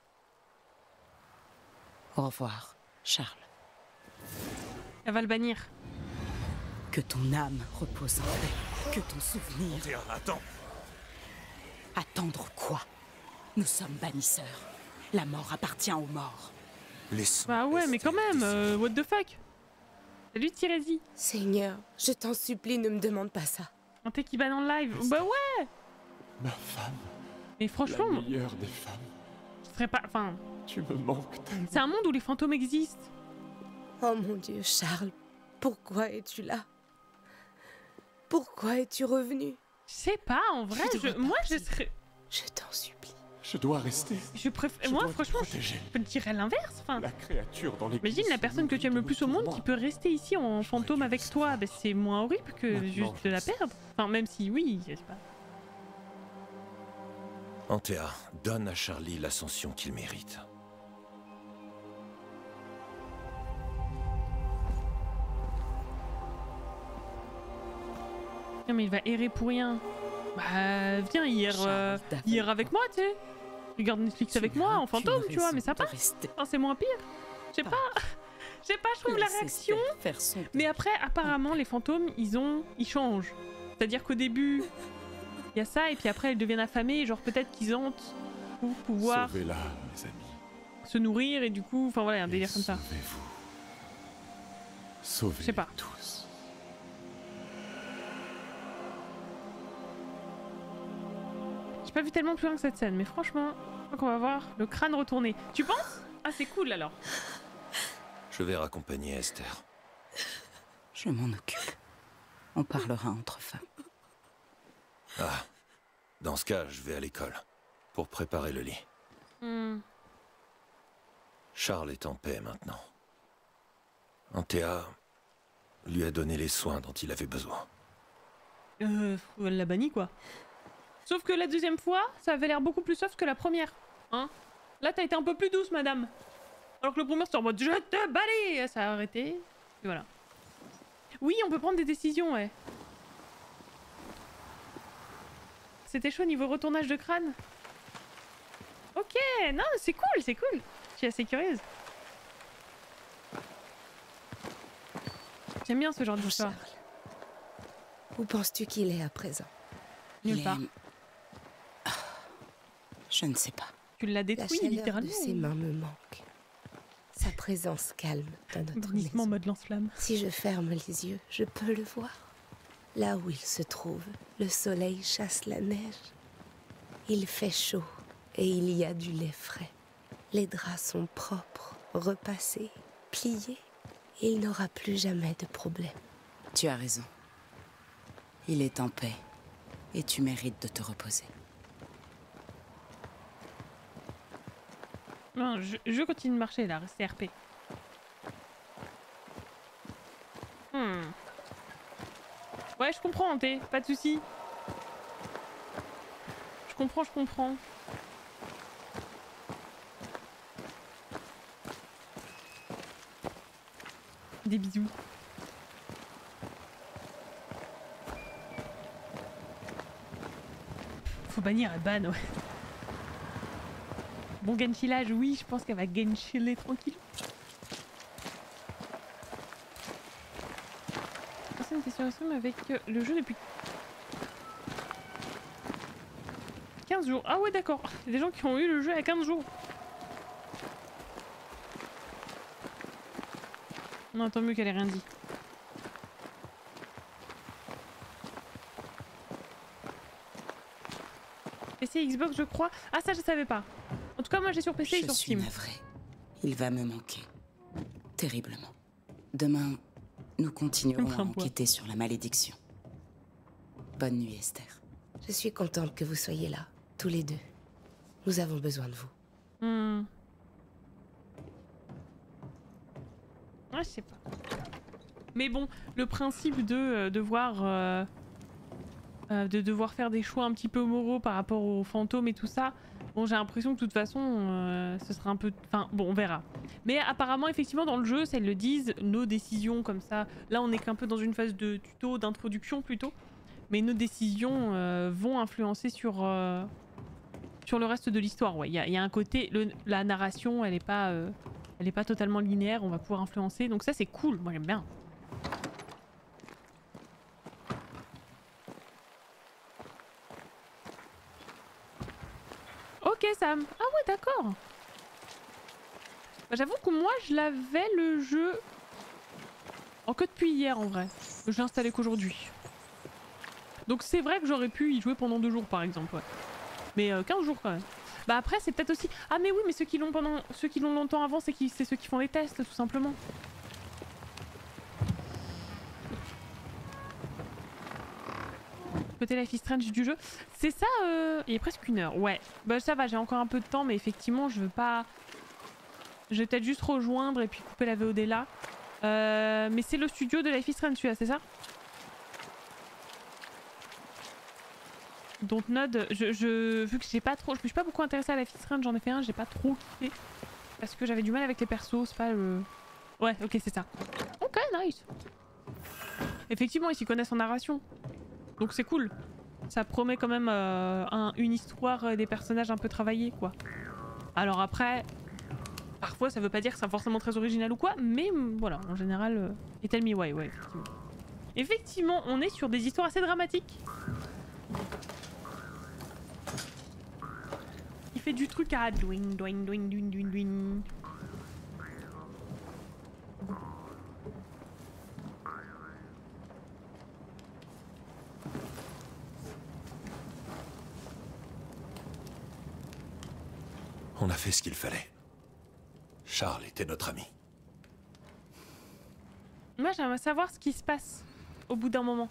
Au revoir, Charles. Elle va le bannir. Que ton âme repose en paix. Que ton souvenir... Antea, attends. Attendre quoi? Nous sommes bannisseurs. La mort appartient aux morts. Laisse. Bah ouais, mais quand même, euh, what the fuck. Salut Tirési. Seigneur, je t'en supplie, ne me demande pas ça. Un thé qui banne en live. Bah ouais. Ma femme. Mais franchement, La meilleure des femmes. je serais pas... Enfin, Tu me manques tellement. c'est un monde où les fantômes existent. Oh mon Dieu, Charles, pourquoi es-tu là? Pourquoi es-tu revenu? Je sais pas, en vrai, Tu je... devrais moi je partir. serais... Je t'en supplie. Je dois rester. Je préfère... Je Moi dois te franchement, protéger. je te dirais l'inverse. Enfin, La créature dans l'église. imagine la personne que tu aimes le plus au monde qui peut rester ici en fantôme dû avec le toi. Bah, c'est moins horrible que Maintenant, juste je de le la sais. perdre. Enfin, même si oui, je sais pas. Antea, donne à Charlie l'ascension qu'il mérite. Non mais il va errer pour rien. Bah viens hier, euh, Charles hier avec moi, tu sais. Regarde Netflix avec moi en fantôme, tu vois, mais ça passe. rester. Enfin, c'est moins pire. Je sais pas. Je sais pas, je trouve la réaction. Faire son Mais après, apparemment, les fantômes, ils ont, ils changent. C'est-à-dire qu'au début, il y a ça, et puis après, ils deviennent affamés, genre peut-être qu'ils hantent pour pouvoir Sauvez-la, mes amis. se nourrir, et du coup, enfin voilà, un Et délire comme ça. Sauvez-vous. Sauvez Je sais pas. tous. J'ai pas vu tellement plus loin que cette scène, mais franchement, je crois qu'on va voir le crâne retourné. Tu penses? Ah, c'est cool alors. Je vais raccompagner Esther. Je m'en occupe. On parlera entre femmes. Ah, dans ce cas, je vais à l'école pour préparer le lit. Hmm. Charles est en paix maintenant. Antea lui a donné les soins dont il avait besoin. Euh, elle l'a banni quoi. Sauf que la deuxième fois, ça avait l'air beaucoup plus soft que la première. Hein? Là, t'as été un peu plus douce, madame. Alors que le premier, c'était en mode je te balaye. Ça a arrêté. Et voilà. Oui, on peut prendre des décisions, ouais. C'était chaud niveau retournage de crâne. Ok, non, c'est cool, c'est cool. Je suis assez curieuse. J'aime bien ce genre d'histoire. Où penses-tu qu'il est à présent? Nulle Il part. est- Ah, je ne sais pas. Tu l'as La détruit chaleur littéralement. de ses mains me manque. Sa présence calme dans notre Bannissement en maison. mode lance-flamme. Si je ferme les yeux, je peux le voir. Là où il se trouve, le soleil chasse la neige. Il fait chaud et il y a du lait frais. Les draps sont propres, repassés, pliés. Il n'aura plus jamais de problème. Tu as raison. Il est en paix. Et tu mérites de te reposer. Non, je, je continue de marcher là, rester R P. Hmm. Ouais, je comprends, Hanté, pas de soucis. Je comprends, je comprends. Des bisous. Faut bannir la banne, ouais. Bon ganchillage, oui, je pense qu'elle va ganchiller tranquille. Personne qui est sur le stream avec le jeu depuis quinze jours. Ah ouais, d'accord. Il y a des gens qui ont eu le jeu à quinze jours. Non, tant mieux qu'elle ait rien dit. P C, Xbox, je crois. Ah, ça, je savais pas. En tout cas, moi, j'ai sur P C et sur Steam. Je suis navrée. Il va me manquer. Terriblement. Demain, nous continuerons à enquêter sur la malédiction. Bonne nuit, Esther. Je suis contente que vous soyez là, tous les deux. Nous avons besoin de vous. Hmm. Ah, je sais pas. Mais bon, le principe de euh, devoir... Euh, euh, de devoir faire des choix un petit peu moraux par rapport aux fantômes et tout ça... Bon, j'ai l'impression que de toute façon, euh, ce sera un peu... Enfin, bon, on verra. Mais apparemment, effectivement, dans le jeu, ça, ils le disent, nos décisions comme ça... Là, on est qu'un peu dans une phase de tuto, d'introduction plutôt. Mais nos décisions euh, vont influencer sur, euh, sur le reste de l'histoire. Ouais, il y, y a un côté... Le, la narration, elle est pas... Euh, elle est pas totalement linéaire, on va pouvoir influencer. Donc ça, c'est cool. Moi, j'aime bien. Ok Sam. Ah ouais d'accord. Bah, j'avoue que moi je l'avais le jeu en que depuis hier en vrai. Je l'ai installé qu'aujourd'hui. Donc c'est vrai que j'aurais pu y jouer pendant deux jours par exemple. Ouais. Mais euh, quinze jours quand même. Bah après c'est peut-être aussi... Ah mais oui mais ceux qui l'ont pendant... ceux qui l'ont longtemps avant c'est qui... ceux qui font les tests tout simplement. Côté Life is Strange du jeu. C'est ça, euh... il est presque une heure. Ouais, bah ça va, j'ai encore un peu de temps, mais effectivement, je veux pas... Je vais peut-être juste rejoindre et puis couper la V O D là. Euh... Mais c'est le studio de Life is Strange celui-là, c'est ça? Dontnod, je, je... vu que j'ai pas trop... Je me suis pas beaucoup intéressée à Life is Strange, j'en ai fait un, j'ai pas trop kiffé. Parce que j'avais du mal avec les persos, c'est pas le... Ouais, ok, c'est ça. Ok, nice. Effectivement, ils s'y connaissent en narration. Donc c'est cool. Ça promet quand même euh, un, une histoire euh, des personnages un peu travaillés quoi. Alors après, parfois ça veut pas dire que c'est forcément très original ou quoi, mais voilà, en général, euh, et Tell Me Why, ouais, effectivement. Effectivement, on est sur des histoires assez dramatiques. Il fait du truc à douing, douing, douing, douing, douing, douing. On a fait ce qu'il fallait. Charles était notre ami. Moi j'aimerais savoir ce qui se passe au bout d'un moment.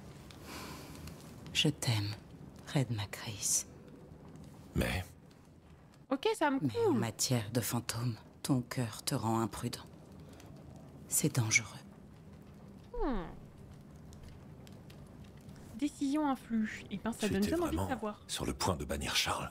Je t'aime, Red Macrace. Mais... Ok, ça me coule. Mais en matière de fantômes, ton cœur te rend imprudent. C'est dangereux. Hmm. Décision influe. Et ben ça donne bien envie de savoir. Sur le point de bannir Charles.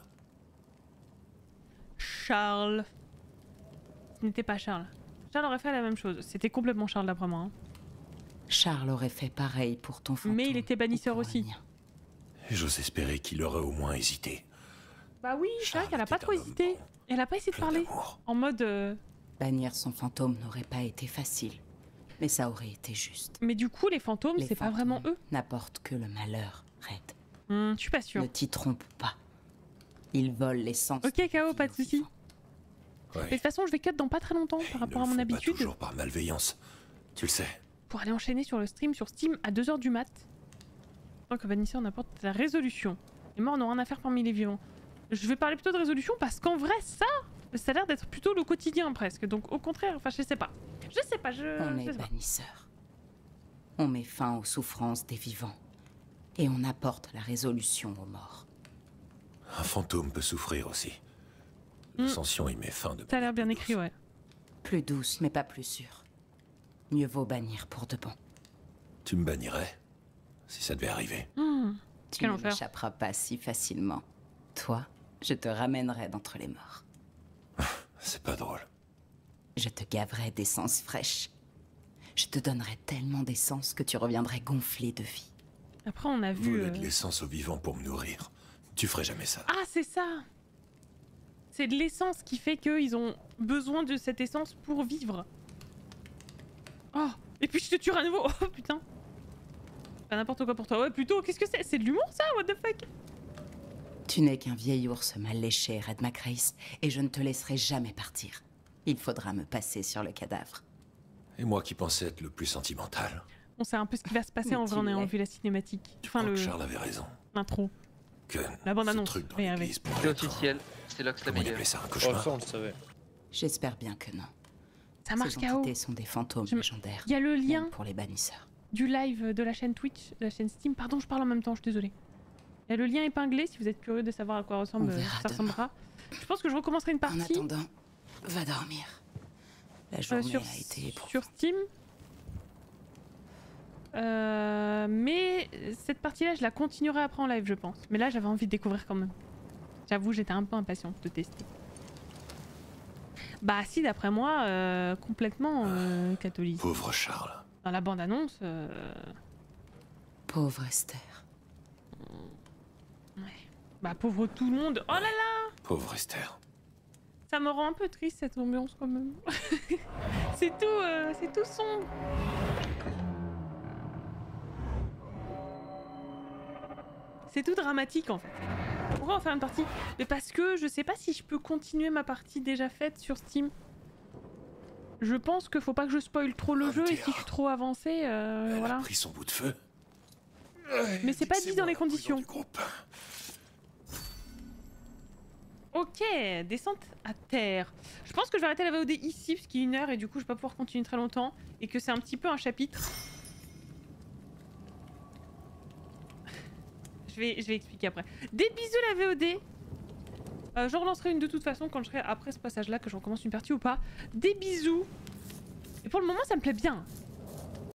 Charles. Ce n'était pas Charles. Charles aurait fait la même chose. C'était complètement Charles d'après moi. Hein. Charles aurait fait pareil pour ton fantôme. Mais il était bannisseur aussi. J'ose espérer qu'il aurait au moins hésité. Bah oui, c'est vrai qu'elle a pas trop hésité. Elle a pas essayé de parler. En mode... Euh... Bannir son fantôme n'aurait pas été facile. Mais ça aurait été juste. Mais du coup, les fantômes, c'est pas vraiment eux. N'apportent que le malheur, Red. Hmm, je suis pas sûre. Ne t'y trompe pas. Ils volent l'essence. Ok, K O, pas de soucis. Ouais. De toute façon, je vais cut dans pas très longtemps par rapport à mon habitude. Pas toujours par malveillance, tu le sais. Pour aller enchaîner sur le stream sur Steam à deux heures du mat. Tant que Vanessa on apporte la résolution. Les morts n'ont rien à faire parmi les vivants. Je vais parler plutôt de résolution parce qu'en vrai, ça, ça a l'air d'être plutôt le quotidien presque. Donc au contraire, enfin je sais pas. Je sais pas, je... On je est bannisseurs. On met fin aux souffrances des vivants. Et on apporte la résolution aux morts. Un fantôme peut souffrir aussi. L'ascension y met fin de... Ça a l'air bien écrit, ouais. Plus douce, mais pas plus sûre. Mieux vaut bannir pour de bon. Tu me bannirais si ça devait arriver. Mmh. Tu ne m'échapperas pas si facilement. Toi, je te ramènerai d'entre les morts. C'est pas drôle. Je te gaverai d'essence fraîche. Je te donnerai tellement d'essence que tu reviendrais gonflé de vie. Après, on a vu... Voler euh... de l'essence aux vivants pour me nourrir. Tu ferais jamais ça. Ah, c'est ça. C'est de l'essence qui fait qu'ils ont besoin de cette essence pour vivre. Oh, et puis je te tuerai à nouveau. Oh putain. Pas n'importe quoi pour toi. Ouais, plutôt, qu'est-ce que c'est? C'est de l'humour ça? What the fuck? Tu n'es qu'un vieil ours mal léché, Red Macrace, et je ne te laisserai jamais partir. Il faudra me passer sur le cadavre. Et moi qui pensais être le plus sentimental. On sait un peu ce qui va se passer Mais en vrai en tu ayant l'es. vu la cinématique. Tu Enfin, crois le... que Charles avait raison. l'intro. Que La bande ce annonce. truc dans Mais avec- l'église pourrait C'est être officiel, c'est Lux la Comment il meilleure. appelait ça, un Oh, cauchemar? ça, on le savait. J'espère bien que non. Ça marche Ces K O. entités sont des fantômes Je me- légendaires. Il y a le lien même pour les bannisseurs. du live de la chaîne Twitch, de la chaîne Steam. Pardon, je parle en même temps, je suis désolée. Il y a le lien épinglé si vous êtes curieux de savoir à quoi ressemble, On euh, verra ça ressemblera. Je pense que je recommencerai une En partie attendant, va dormir. La euh, journée sur, a été éprouvante. sur Steam. Euh, mais cette partie-là, je la continuerai après en live, je pense. Mais là, j'avais envie de découvrir quand même. J'avoue, j'étais un peu impatiente de tester. Bah si, d'après moi, euh, complètement euh, catholique. Pauvre Charles. Dans la bande-annonce... euh, Pauvre Esther. Bah pauvre tout le monde. Oh là là! Pauvre Esther. Ça me rend un peu triste cette ambiance quand même. C'est tout, euh, c'est tout sombre. C'est tout dramatique en fait. Pourquoi on fait une partie? Mais parce que je sais pas si je peux continuer ma partie déjà faite sur Steam. Je pense que faut pas que je spoil trop le jeu et si je suis trop avancé, euh, Elle voilà. a pris son bout de feu. Mais c'est pas dit dans les conditions. Ok, descente à terre. Je pense que je vais arrêter la V O D ici parce qu'il est une heure et du coup je vais pas pouvoir continuer très longtemps et que c'est un petit peu un chapitre. Je vais, je vais expliquer après. Des bisous la V O D. Euh, je relancerai une de toute façon quand je serai après ce passage là que je recommence une partie ou pas. Des bisous. Et pour le moment ça me plaît bien.